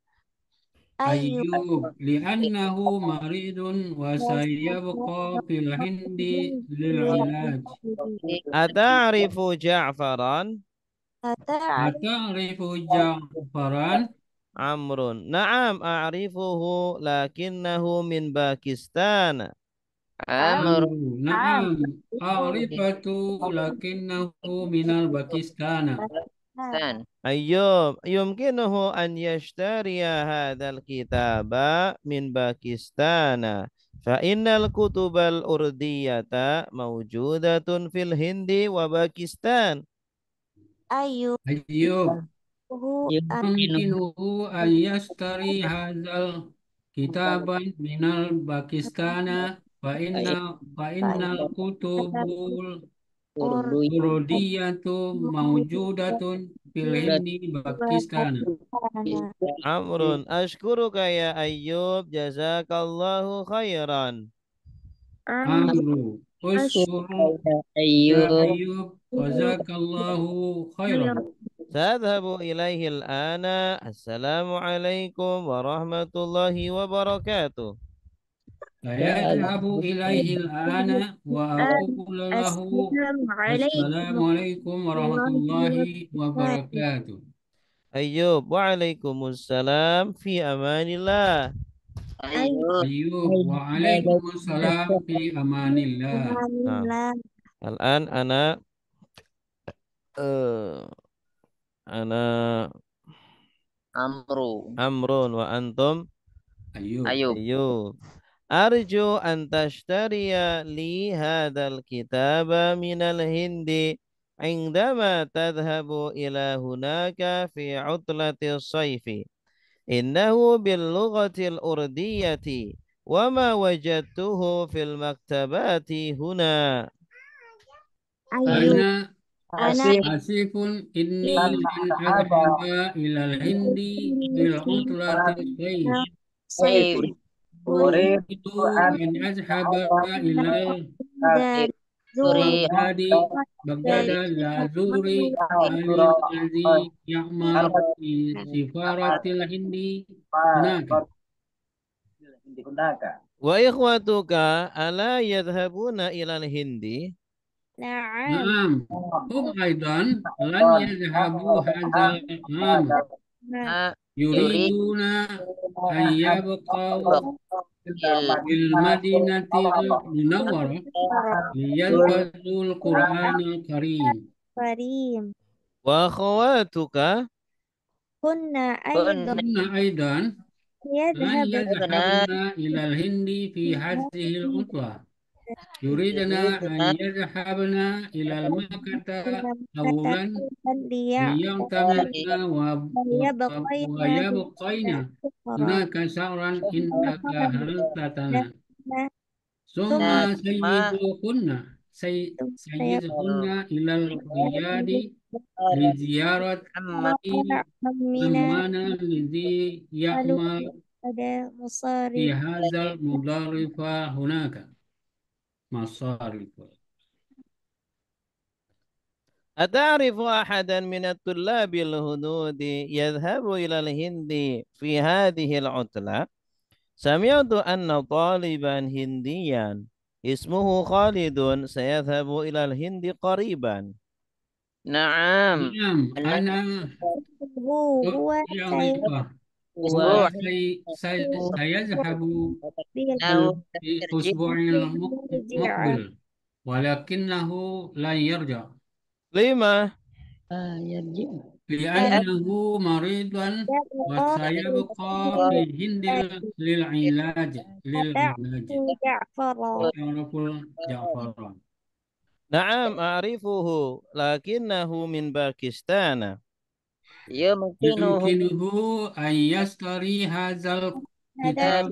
أيوب لأنه مريض وسيبقى في الهند للعلاج. أتعرف جعفرا؟ أتعرف جعفرا؟ عمرو نعم أعرفه لكنه من باكستان. عمرو نعم أعرفه لكنه من الباكستان. أيوب يمكنه أن يشتري هذا الكتاب من باكستان فإن الكتب الأردية موجودة في الهند وباكستان. أيوب أيوب يمكنه يمكنه أن يشتري هذا الكتاب من الباكستان فإن فإن الكتب الأردية موجودة في الهند باكستان. عمرو أشكرك يا أيوب جزاك الله خيرا. عمرو أشكر يا أيوب أيوب جزاك الله خيرا. سأذهب إليه الآن. السلام عليكم ورحمة الله وبركاته. فيذهب إليه الآن وأقول له السلام عليكم ورحمة الله وبركاته. أيوب وعليكم السلام في أمان الله. أيوب أيوب وعليكم السلام في أمان الله. Nah, الآن أنا uh, أنا عمرو عمرو وأنتم أيوب أيوب أيوب. أرجو أن تشتري لي هذا الكتاب من الهند عندما تذهب إلى هناك في عطلة الصيف. إنه باللغة الأردية وما وجدته في المكتبات هنا. أيوب أنا آسف إني لن أذهب إلى الهند في العطلة الصيف. سيف أريد أن أذهب إلى زوري بغداد بغداد لا زوري علي الذي يعمل في سفارة الهند هناك. Hindi Hundaka. Wa ikhwatuka ala yadhhabuna ilal hindi? نعم نعم هم أيضا لن يذهبوا هذا العام ما يريدون يريد أن يبقوا في المدينة المنورة ليحفظوا القرآن الكريم. كريم Wa akhawatuka هن أيضا كنا هن أيضا لن يذهب يذهبن إلى الهند في هذه العطلة يريدن أن يذهبن إلى مكة أولا ليعتمرن و- ويبقين ويبقين الكفر هناك شهرا عندك هلتتنا ثم ثم سيدهن سي- سيدهن إلى الرياض لزيارة عما عمنا عمنا الذي يعمل pada في مصاري هذا المضارف هناك مصارف. أتعرف أحدا من الطلاب الهنود يذهب إلى الهند في هذه العطلة؟ سمعت أن طالبا هنديا اسمه خالد سيذهب إلى الهند قريبا. نعم نعم أنا هو هو أعرفه هو أسبوع سي- سي- سيذهب إنه في يرجع الأسبوع المقبل ولكنه لن يرجع لما؟ يرجع لأنه مريضا وسيبقى في الهند للعلاج للعلاج. جعفر يعرف الجعفران. نعم أعرفه لكنه من باكستان. يمكنه يمكنه أن يشتري هذا الكتاب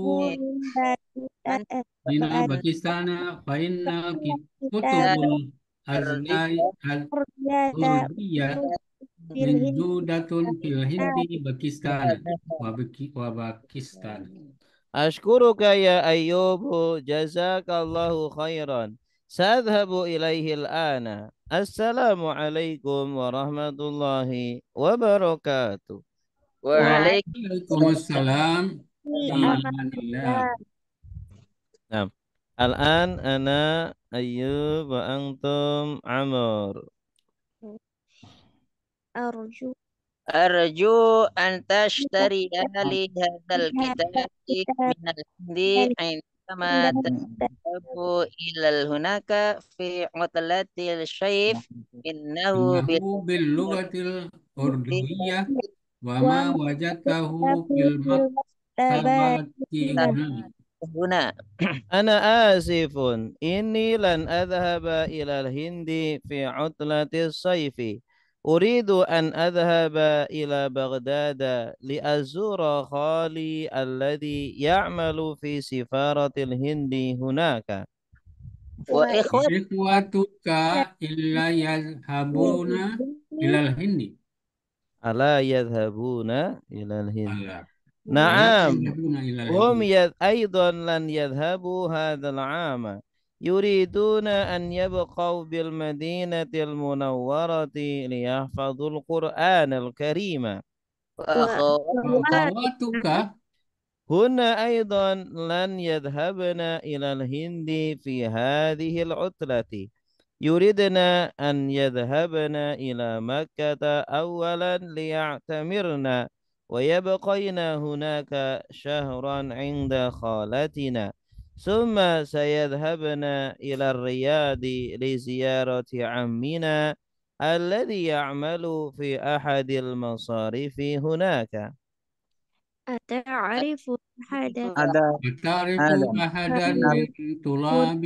من باكستان فإن كتب الأزهار الأردية موجودة في الهند باكستان وباك- وباكستان. أشكرك يا أيوب جزاك الله خيرا سأذهب إليه الآن. السلام عليكم ورحمة الله وبركاته. وعليكم وعليكم السلام ورحمة الله. نعم الآن أنا أيوب وأنتم عمر. أرجو أرجو أن تشتري لي هذا الكتاب من الهند عندما تذهب إلى هناك في عطلة الصيف إنه إنه باللغة الأردوية وما وجدته في المكتبة هنا. هنا. أنا آسف إني لن أذهب إلى الهند في عطلة الصيف. أريد أن أذهب إلى بغداد لأزور خالي الذي يعمل في سفارة الهند هناك. وإخوة إخوتك إلا يذهبون إلى الهند. ألا يذهبون إلى الهند؟ ألا. نعم يذهبون إلى هم الهند. يذ... أيضا لن يذهبوا هذا العام. يريدون أن يبقوا بالمدينة المنورة ليحفظوا القرآن الكريم. وأخواتك هن أيضا لن يذهبن إلى الهند في هذه العطلة. يريدن أن يذهبن إلى مكة أولا ليعتمرن ويبقين هناك شهرا عند خالتنا ثم سيذهبن إلى الرياض لزيارة عمنا الذي يعمل في أحد المصارف هناك. أتعرف أحدا Ada تعرف Adam. أحدا من طلاب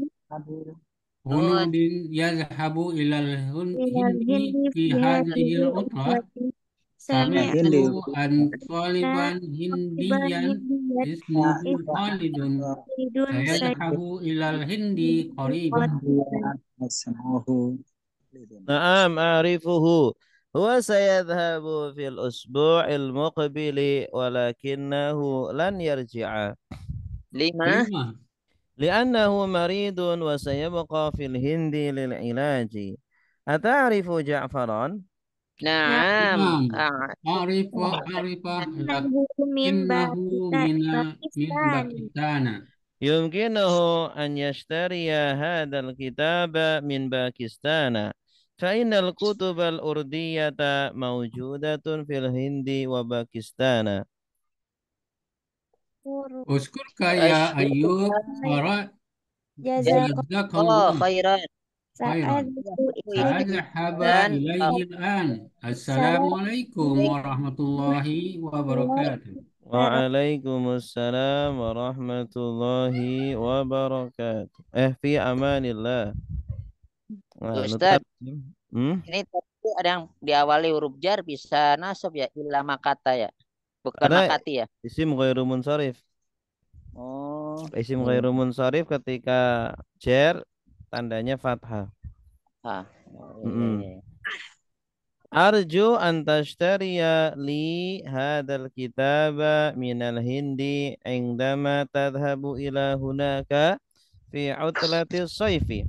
هنود يذهب إلى الهند إلى الهند في هذه العطلة؟ سمعت Hindi. أن طالبا هنديا اسمه خالد بدون سيذهب إلى الهند قريبا. اسمه نعم أعرفه. هو سيذهب في الأسبوع المقبل ولكنه لن يرجع. لما لما؟ li'annahu maridun wa sayabqa fil hindi lil ilaji. Ata'rifu Ja'faran? Naam. Naam. Ah, Arifah arifah Innahu min lakinnahu Pakistan. mina min Pakistan. Pakistana. يمكنه أن يشتري هذا الكتاب من باكستان فإن الكتب الأردية موجودة في الهند وباكستان. Uskurka ya Ayub. Ara Jazakallah Oh, jazakallah khairan. khairan. sa'adatu Sa'adhaba Dan ilaihi al-an. Assalamualaikum warahmatullahi wabarakatuh. Waalaikumsalam warahmatullahi wabarakatuh. Eh, fi amanillah. Nah, Ustaz, nutat. Hmm? ini tadi ada yang diawali huruf jar bisa nasab ya, ila makata ya. Bukan Karena makati ya. isim ghairu munsharif. Oh, Isim ghairu munsharif ketika jar tandanya fathah. ah. Oh, iya, Mm-mm. iya. Arju an tashtariya li hadal kitaba minal hindi indama tadhabu ila hunaka fi utlati sayfi.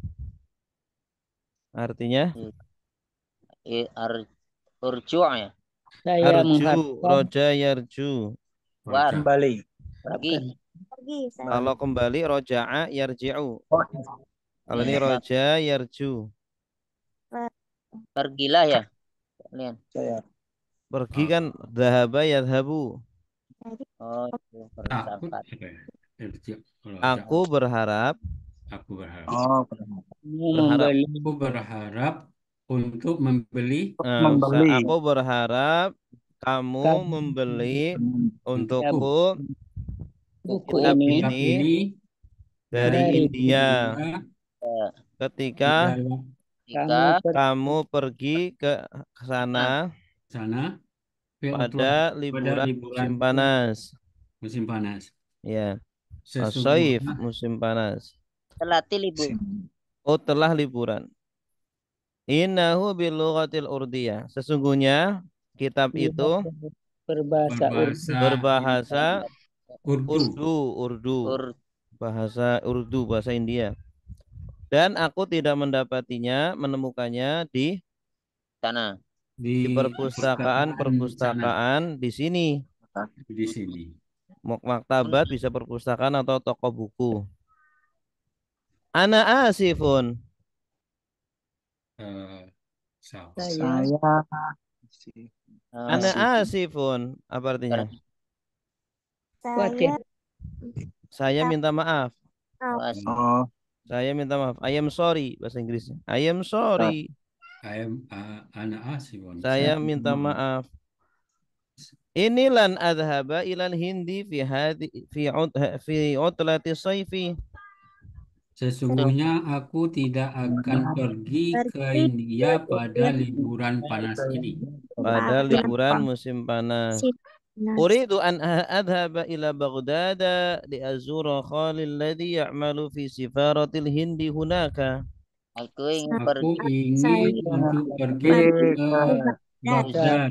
Artinya I- ar- Urju' ya. Saya arju, mengharapkan roja yarju. War. Kembali. Pergi. pergi Ustaz. Kalau kembali roja'a yarji'u. Oh, Kalau ini roja yarju. Pergilah ya. Kalian. saya. Pergi kan dhahaba yadhabu. Oh, itu Takut berangkat. apa ya? Irji- kalau Aku ada- berharap aku berharap. Oh, benar. berharap membeli Aku berharap untuk membeli Nah, Ustaz, Membeli. aku berharap kamu Kamu membeli untuk untukku buku kitab ini kitab ini ini dari dari India India ketika dalam Jika kamu per- kamu pergi ke sana sana fi pada utlah- pada liburan liburan musim panas. musim panas. Ya, as-saif, Sesungguhnya musim panas. terlatih libur. Oh, telah liburan. Innahu bil lughatil urdiyah. Sesungguhnya kitab itu berbahasa Urdu. berbahasa berbahasa Urdu. Urdu, Urdu, Ur bahasa Urdu, bahasa India. Dan aku tidak mendapatinya, menemukannya di sana. di di perpustakaan sana perpustakaan di sini. di sini. Mak- Maktabat bisa perpustakaan atau toko buku. Ana asifun. Eh, so. Saya Saya eh, Ana Asifun. asifun. Apa artinya? khawatir. Saya Saya minta maaf. was- Oh, Saya minta maaf. I am sorry bahasa Inggrisnya. I am sorry. I am uh, ana asifun. Saya minta maaf. Inilan adhaba ilal hindi fi hadi fi ud fi utlati sayfi. Sesungguhnya aku tidak akan pergi ke India pada liburan panas ini. Pada liburan musim panas. Uridu an adhaba ila Baghdad li azura khali alladhi ya'malu fi sifaratil hindi hunaka. Aku ingin Aku pergi ingin untuk pergi ke Baghdad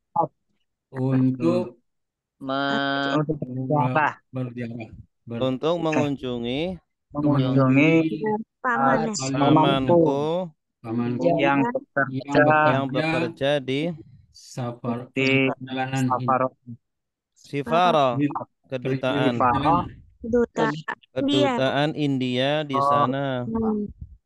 untuk me- untuk berziarah, berziarah ber- Untuk mengunjungi mengunjungi paman. pamanku pamanku yang yang bekerja yang bekerja bekerja di safar di perjalanan Safar Sifara, Hindi. kedutaan Sifara. Duta India. kedutaan India di Oh. sana. Hmm.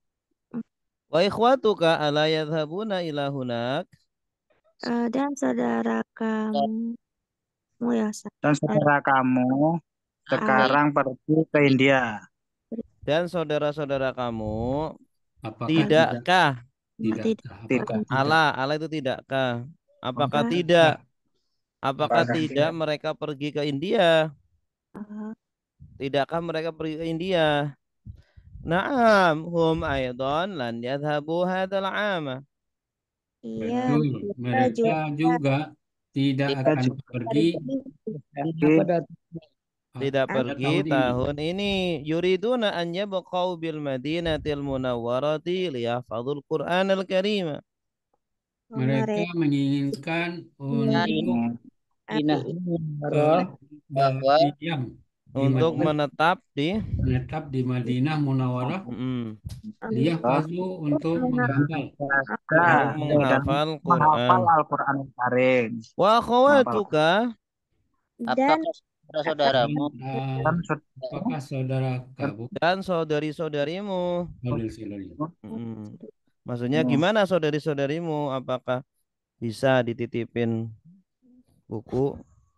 Wa ikhwatuka ala yadhhabuna ila hunak. Eh, dan saudara kamu, mu ya Ustaz. dan saudara kamu sekarang pergi ke India. Dan saudara-saudara kamu Apakah tidakkah tidak Tidak. apakah tidak ala ala itu tidakkah apakah Apakah tidak apakah Apakah tidak mereka pergi ke India? Eh, Tidakkah mereka pergi ke India? Naam, hum aidan lan yadhhabu hadzal 'ama. iya, betul mereka juga tidak Kita akan juga pergi pada Tidak pada pergi tahun ini. tahun ini. Yuriduna an yabqau bil madinatil munawwarati liyahfadzul Qur'anal Karim. Mereka menginginkan untuk Api Inah ke bahwa diam di untuk Madinah, menetap di menetap di Madinah Munawwarah, mm, liyahfazu untuk menghafal Jaga untuk Quran. menghafal menghafal Quran. Al-Quran Karim. Wa Menghafal akhawatuka Dan Apakah saudara-saudaramu Dan, ah, Quran. apakah saudara kamu, dan saudari-saudarimu. saudari-saudari, Mm. Maksudnya gimana saudari-saudarimu? Apakah bisa dititipin buku?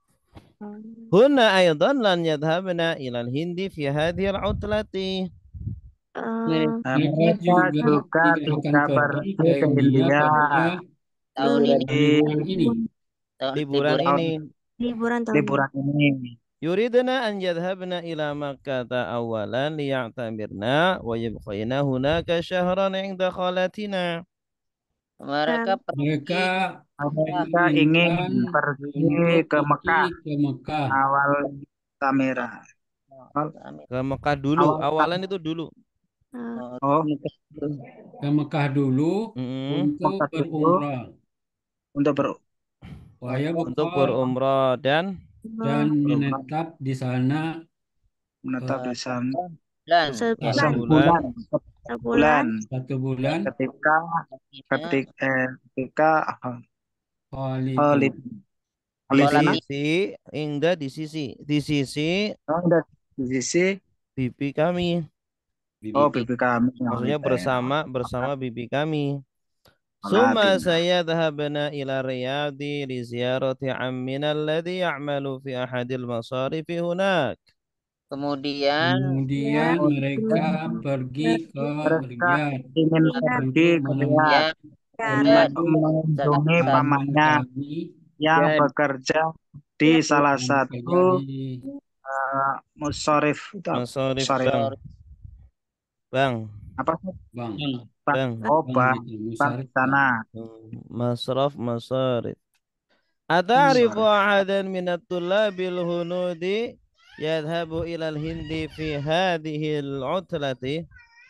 Hunna aydan lan yadhabna ilal hindi fi hadhil utlati. eh, Nah, mereka mereka juga juga tidak akan bisa pergi pergi ke ke India India pada tahun li- ini? di liburan ini. Tahun Liburan liburan ini. liburan tahun ini. liburan ini. Yuridna an yadhhabna ila Makkah awalan liya'tamirna wa yabqayna hunaka shahran 'inda khalatina. Mereka Mereka pergi Mereka ingin menginginkan pergi untuk ke pergi Mekah ke Mekah. awal Tamira. Awal, Ke Mekah dulu. awal Awalan itu dulu. Eh, oh, Ke Mekah dulu Mm-mm. untuk Mekah dulu berumrah. untuk ber Waya Untuk bekal berumrah dan dan berumrah, menetap di sana menetap di sana bulan ya. satu sebulan bulan. sebulan. sebulan Bulan satu bulan. ketika Artinya ketika eh, ketika Khalidun. Khalid Di Khalidina sisi, hingga di sisi, di sisi oh, udah di sisi bibi kami. oh bibi bibi kami yang Maksudnya Khalid. bersama bersama bibi kami. Khalidina. Summa sayadhabna ila Riyadhi li ziyarati ammina alladhi ya'malu fi ahadil masarifi hunak. kemudian Kemudian Oh, mereka pergi ke mereka Riyadh ingin Riyadh. pergi untuk ke menemui ya Riyadh ada di mengunjungi salah paman pamannya kami yang bekerja di Ya, salah yang bekerja satu di uh, musarif itu apa? Masarif Musarif. bang, bang, Apa sih? bank. Bank. bang. Oh, Bank bank, gitu, bank musarif di sana. Hmm, Masraf, masarif. Hmm. Ata'rifu Musarif. ahadan minat tullabil hunudi yadhabu ilal hindi fi hadhihi al-utlati.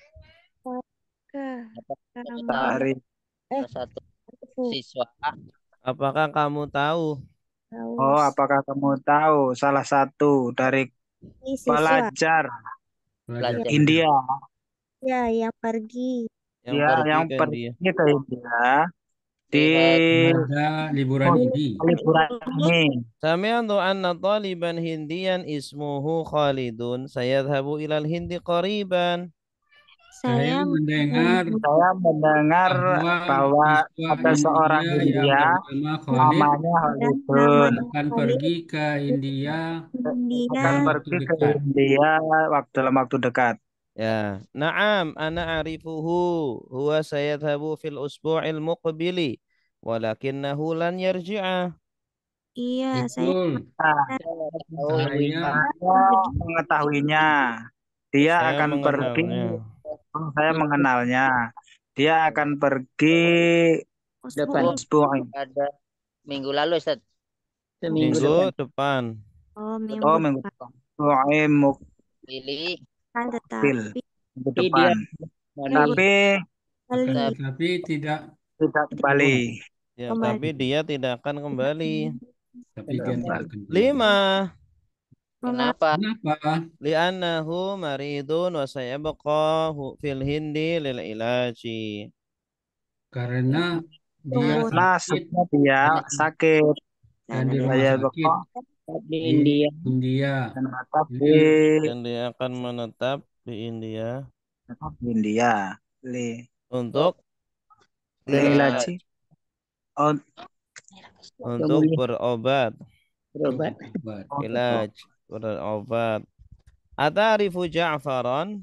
kamu Dari eh satu aku siswa Apakah kamu tahu Oh, haus apakah kamu tahu salah satu dari ini siswa pelajar pelajar pelajar India ya yang pergi yang dia pergi yang ke pergi India? ke India di lihat pada liburan ini. liburan ini? Sami'tu anna taliban hindiyan ismuhu Khalidun sayadhabu ilal hindi qariban. Saya saya mendengar Saya mendengar bahwa bahwa siswa ada seorang India yang India bernama Khalid namanya dan Khalidun nama akan Khalid pergi ke India India akan dalam waktu pergi ke dekat. India waktu dalam waktu dekat. Ya, na'am, ana arifuhu. Huwa sayadhabu fil usbu'il muqbili. Walakinnahu lan yarji'a. iya saya Betul, Nah, tahu ibu ini saya saya mengetahuinya. Dia Saya akan pergi, mengenalnya. oh, saya mengenalnya. Dia akan pergi usbu oh usbu'i. ada minggu lalu Ustaz. Minggu depan. oh Oh, minggu minggu depan depan. Usbu'i Pilih kan mukbil, tetapi minggu depan. minggu Tapi akan kali tetapi tidak tidak kembali. Ya, kembali tapi dia tidak akan kembali. tapi Tidak dia tidak kembali. akan kembali. Lima. kenapa Kenapa? Li'annahu maridun wa sayabqa hu- fil hindi lil ilaji. Karena dia tunggu Nah, sakit sebetulnya dia sakit. dan dan di rumah Saya sakit bekok di India. India. dan menetap Jadi di Dan dia akan menetap di India menetap di India. Li, untuk Lilaci. eh, Oh, untuk berobat. berobat. oh, Ilaj, berobat. Atarifu Ja'faran?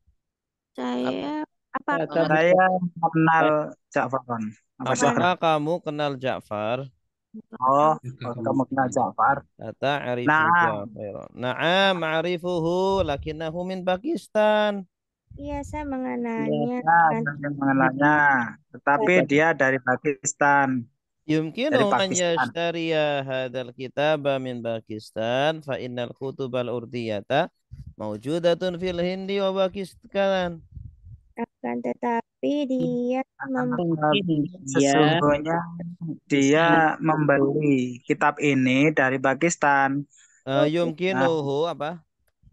saya apa saya mengenal Ja'faran. Apa sih? Apakah kamu kenal Ja'far? Oh, Maka oh, kamu kamu kenal Ja'far. Ata'rifu Nah, Ja'faran. Na'am, a'rifuhu lakinnahu min Pakistan. iya saya mengenalnya nah, kan saya mengenalnya. Tetapi dia dari Pakistan. Dari Yumkinu an Pakistan. yashtariya hadzal kitaba min Pakistan fa innal kutubal urdiyata mawjudatun fil Hindi wa Pakistan. akan tetapi dia membeli Sesungguhnya dia membeli kitab ini dari Pakistan. Uh, Nah, yumkinuhu apa?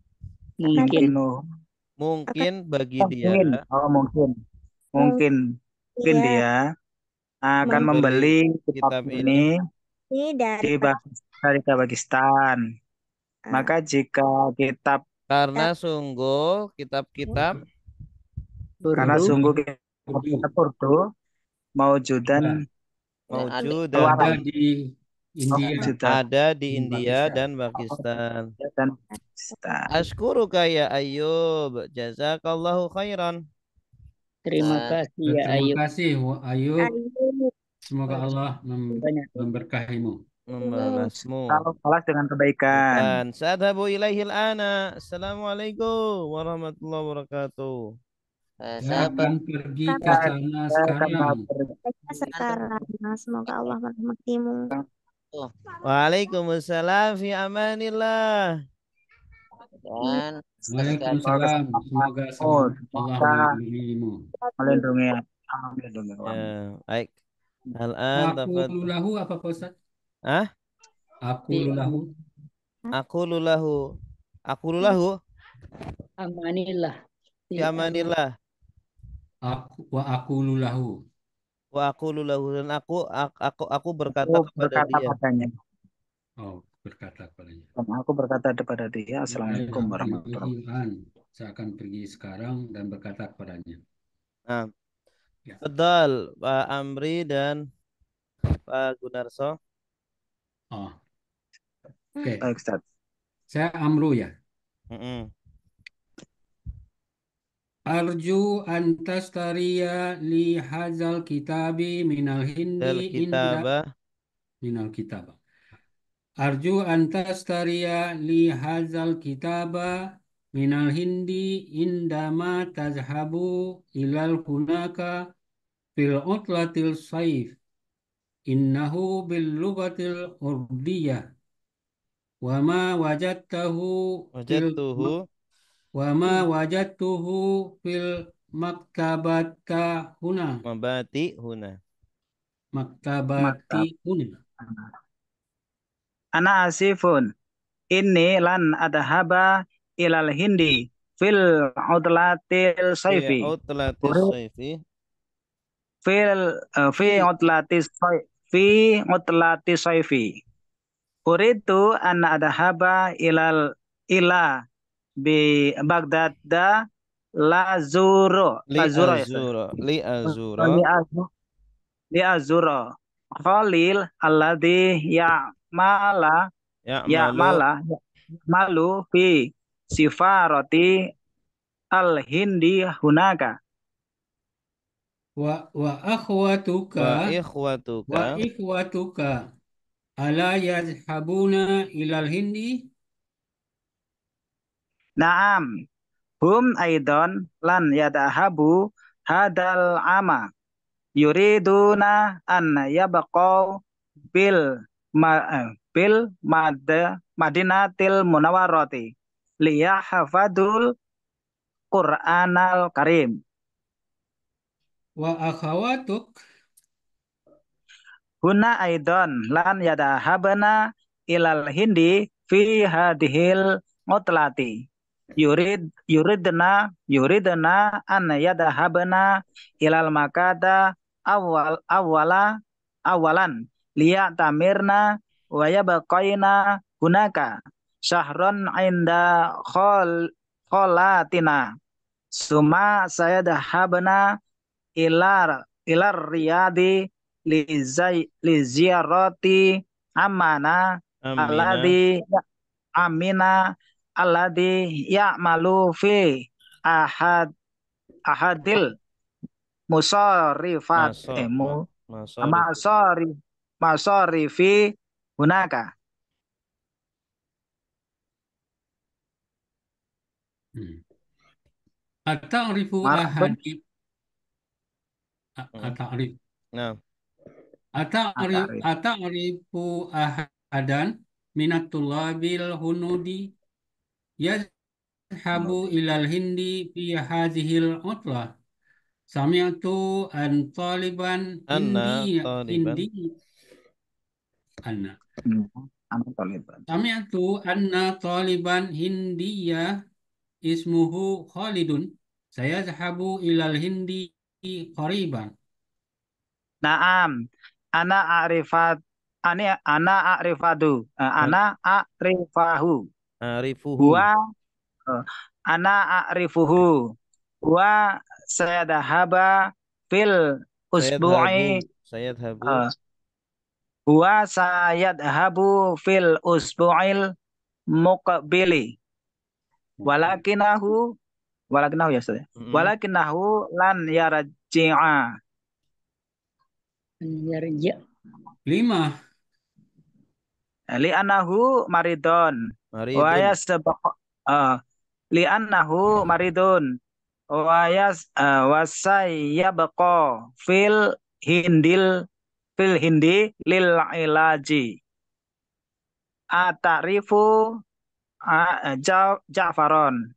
Mungkin. Yumkinuhu. Mungkin bagi Mungkin. dia Oh, mungkin. Mungkin. Mungkin Iya, dia akan membeli membeli kitab kitab ini ini ini dari di Pakistan, dari Pakistan. ah, Maka jika kitab, karena sungguh kitab-kitab karena Urdu. sungguh Urdu kitab Urdu ada, maujudan Yang ada maujudan ada keluaran. di India Maujudan ada di dan India Pakistan. dan Pakistan. dan Pakistan. Ashkuruka ya Ayub, jazakallahu khairan. Terima Nah, kasih ya Terima Ayub. kasih Wa- Ayub. Ayu. Semoga Allah mem- Banyak. memberkahimu. Membalasmu. Kalau balas dengan kebaikan. Bukan. Sadhabu ilaihil ana. Assalamualaikum warahmatullahi wabarakatuh. eh, Saya saya akan pergi ke Saya sana Saya akan sekarang. baca sekarang. Nah, semoga Allah merahmatimu. tuh Waalaikumsalam fi amanillah. dan sekarang Waalaikumsalam. Semoga Oh, salam Allah semoga melindungimu. melindungi, melindungi kamu. Ya, baik. Al-an Aku tafad. lulahu apa Pak Ustaz? Ah, Aku lulahu. aku lulahu. Aku lulahu Amanillah. fi Di amanillah. Aku wa aku lulahu. Wa aku lulahu dan aku aku aku, aku berkata Aku kepada berkata dia. padanya. Oh, berkata kepadanya. Dan aku berkata kepada dia, Assalamualaikum Saya warahmatullahi pergi- Saya akan pergi sekarang dan berkata kepadanya. Nah, Ya. Betul, Pak Amri dan Pak Gunarso. Oh, oke. wabarakatuh. Baik, Ustaz. Saya Amru ya. Mm-mm. Arju antastariya li hazal kitabi minal Dal hindi inda kitabah minal kitab. Arju antastariya li hazal kitaba minal hindi indama tazhabu ilal hunaka fil utlatil saif. Innahu bil lugatil urdiyah. Wa ma wajadtahu fil wajadtuhu wa ma wajadtuhu fil maktabata huna. mabati huna. Maktabati huna. Ana asifun. Inni lan adhaba ilal hindi fil udlatil Fi saifi. utlatis Uri- sayfi Fil eh, fi udlatis sai- fi udlatis saifi. Uritu an adhaba ilal ila bi Baghdad lazuro li lazuro ya Ustaz. azura li azura Li azu- li azuro Khalil alladhi ya'mala ya'malu ya'mala malu fi sifarati al-hindi hunaka. Wa wa wa akhwatuka wa ikhwatuka ikhwatuka ala yazhabuna ilal hindi. Naam, hum aidon lan yadahabu hadal ama yuriduna an yabqaw bil ma, eh, bil mad madinatil munawwarati liyahfadul Qur'anal Karim. Wa akhawatuk Huna aidon lan yadahabana ilal hindi fi hadhil mutlati. Yurid yuridna yuridna an yadahabana ilal makada awal awala awalan liya tamirna wa yabqaina hunaka syahron inda khol kholatina suma sayadahabana ilar ilar riyadi li zai li ziyarati amana amina alladhi amina alladhi ya'malu fi ahad ahadil musarifat maso eh, ma, mu, masarif masari masarifi hunaka. hmm. Ata'rifu Marhaban. ahadi a- Hmm. ata'rif Nah, ata'rif Ata'rif. ata'rifu ahadan minat tulabil hunudi yazhabu ilal hindi fi hadhil utlah. Sami'tu an taliban anna hindi taliban hindi anna Hmm, anak Taliban. Sami'tu anna taliban hindiya ismuhu Khalidun. Sayadhabu ilal Hindi qariban. Naam. Ana a'rifat ani ana a'rifadu. Eh, ana a'rifahu. Arifuhu. Wa eh, ana a'rifuhu. Wa sayadhaba fil usbu'i Sayadhabu. Sayadhabu. eh, wa sayadhabu fil usbu'il muqbili. Walakinahu walakinahu ya Ustaz. Mm-mm. Walakinahu lan yarji'a. Yarja. Lima. Li'annahu maridun. Wa Maridun. yasbaq uh, li'annahu maridun. Wa yas uh, wa sayyabqa fil hindil fil hindi lil ilaji. Atarifu uh, ja, Ja'faron.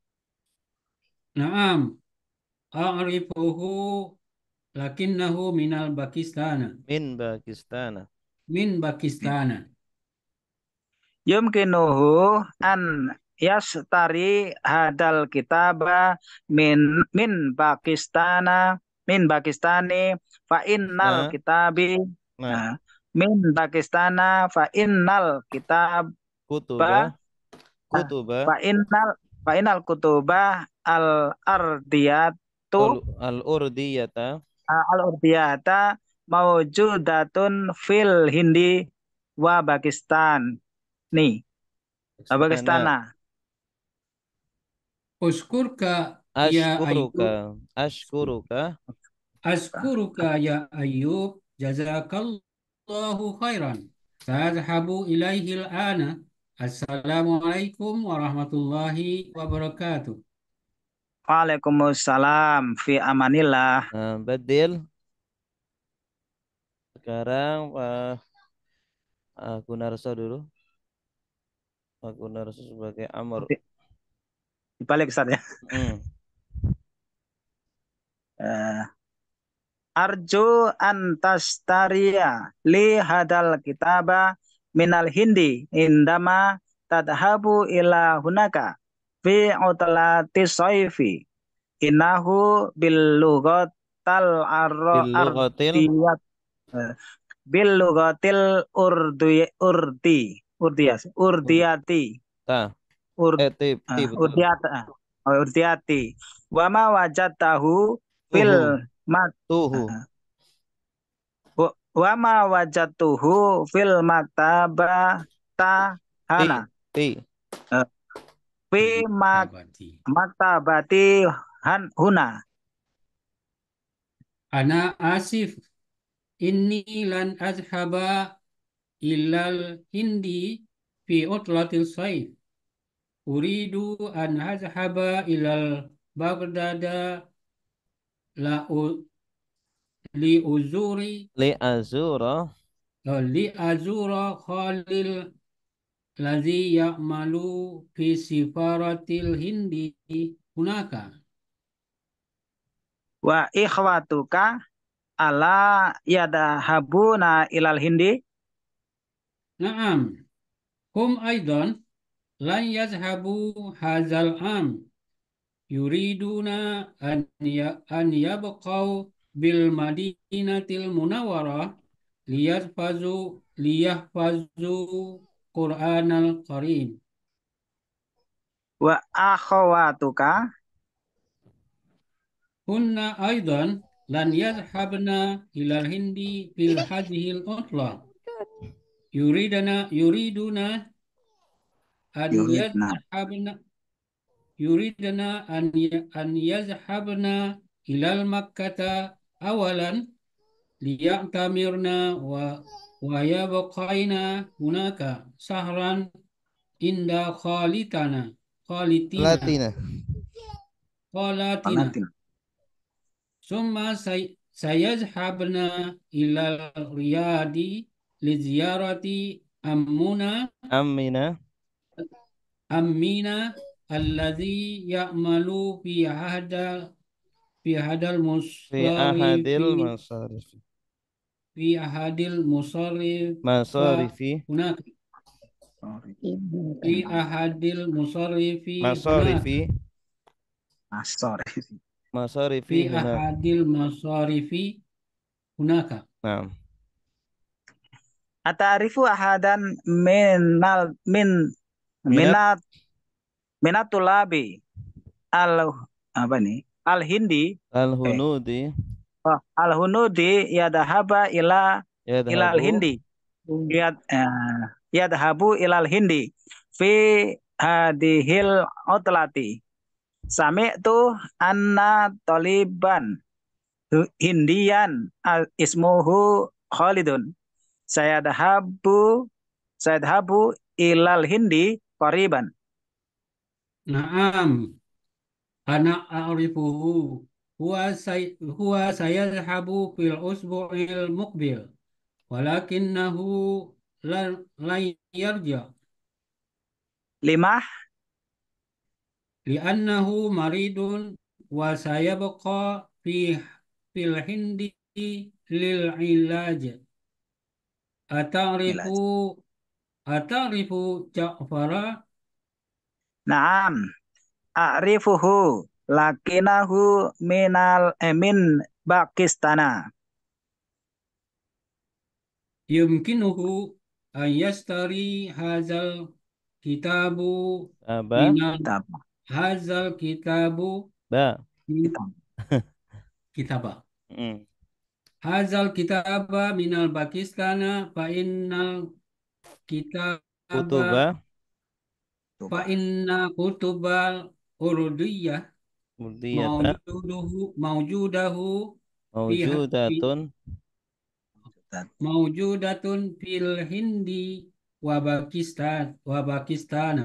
Naam. A'rifuhu lakinnahu minal Pakistana. Min Pakistan. Min Pakistana. Yumkinuhu an yastari hadal kitaba min min Pakistana min Pakistani fa innal Nah, kitabi nah, nah, min Pakistana fa innal kitaba kutuba. Kutuba. fa innal fa innal kutuba al ardiyatu Al- Al-urdiyata. al ardiyata maujudatun fil Hindi wa Pakistan nih Pakistana. Pakistana. Uskurka ya Ayub. Ashkuruka. Ashkuruka. Askuruka ya Ayub. Jazakallahu khairan. Tadhabu ilaihi al-ana. Assalamualaikum warahmatullahi wabarakatuh. Waalaikumsalam fi amanillah. Nah, Badil. Sekarang Pak uh, Gunarso dulu. Pak Gunarso sebagai Amr. Dibalik Ustaz ya. Hmm. Eh, Arju antastariya li hadal kitaba minal hindi indama tadhabu ila hunaka fi utlati soifi innahu bil lugatal Bil lughatil. ardiyat eh, bil lugatil urdu urdi urdiyas urdiyati Ta. ur Eh, ti, ti eh, betul. urdiyata oh, urdiyati wa ma wajadtahu fil Tuhu. mat Tuhu. eh, wa wa ma wajadtuhu fil maktaba Ti. tahana Ti. eh, fi mak Abadi. maktabati han huna. Ana asif. Inni lan azhaba ilal Hindi fi utlatil saif. Uridu an azhaba ilal Baghdada la u, li uzuri Li azura. uh, li azura Khalil ladzi ya'malu fi sifaratil Hindi hunaka. Wa ikhwatuka ala yadahabuna ilal hindi. Naam, hum aidan lan yazhabu hazal am. Yuriduna an ya an yabqaw bil madinatil munawwarah liyahfazu liyahfazu Qur'anal Karim. Wa akhawatuka Hunna aidan lan yadhhabna ilal Hindi fil hadhil utla. Yuridana yuriduna an yuridna yadhhabna yuridana an ya- an yadhhabna ilal Makkata awalan liya'tamirna wa wa yabqaina hunaka sahran inda khalitana khalitina Latina. khalatina. Palatin. Summa say sayazhabna ila riyadi li ziyarati ammuna Amina. ammina alladhi ya'malu fi hada fi hadal Fi musarri ahadil fi masarif. fi ahadil musarrif fa Masarifi. hunaka Sorry. Fi ahadil musarrifi hunaka. Masorifi. Ah, sorry. Masorifi Fi huna. ahadil musarrifi hunaka. Nah. Atarifu ahadan minal min Minat minat minatulabi al apa nih? Al Hindi eh al-hunudi oh, al Hunudi yadahaba ila ilal yadhabu Hindi. Yad eh, yadhabu ilal Hindi fi hadihil utlati. Sami'tu anna taliban Hindian al ismuhu Khalidun. Saya dahabu saya dahabu ilal Hindi qariban. Naam, ana a'rifuhu. Huwa say huwa sayadhabu fil usbu'il muqbil. Walakinnahu la la yarja Lima li'annahu maridun wa sayabqa fi fil hindi lil ilaj. Ata'rifu Milas. ata'rifu Ja'fara. Naam, a'rifuhu lakinahu minal eh, min Pakistana. Yumkinuhu an yastari hazal kitabu aba minal Kitab. hazal kitabu ba. min Kitab. kitaba. Mm. Hazal kitaba minal Pakistana fa innal kitaba Kutuba fa Coba. inna kutubal urudiyah murdiyata maujuduhu maujudahu fi fi mawjudatun maujudatun fil Hindi wa Pakistan wa Pakistana.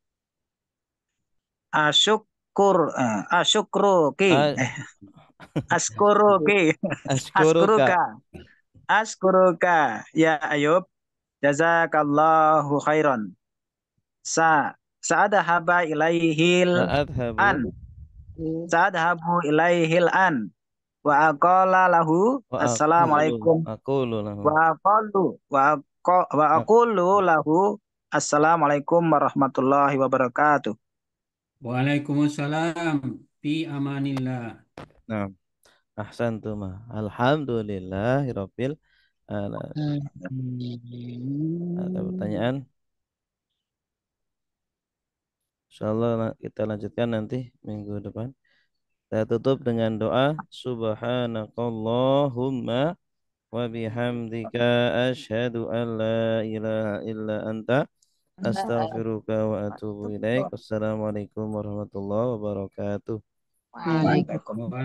Asyukur eh, asyukruki a- eh askuruki ashkuruka askuruka askuruka ya Ayub jazakallahu khairan. Sa Sa'adhaba ilaihil sa'adhabu an Sa'adhabu ilaihil an wa aqala lahu wa aqulu assalamualaikum aqulu lahu wa aqallu wa aqa- wa aqulu lahu assalamualaikum warahmatullahi wabarakatuh. Waalaikumsalam fi amanillah. nah ahsantum alhamdulillahirabbil alamin. Ada pertanyaan? Insyaallah na- kita lanjutkan nanti minggu depan. Saya tutup dengan doa subhanakallahumma wa bihamdika asyhadu an la ilaha illa anta astaghfiruka wa atubu ilaik. Wassalamualaikum warahmatullahi wabarakatuh. Waalaikumsalam. Waalaikumsalam.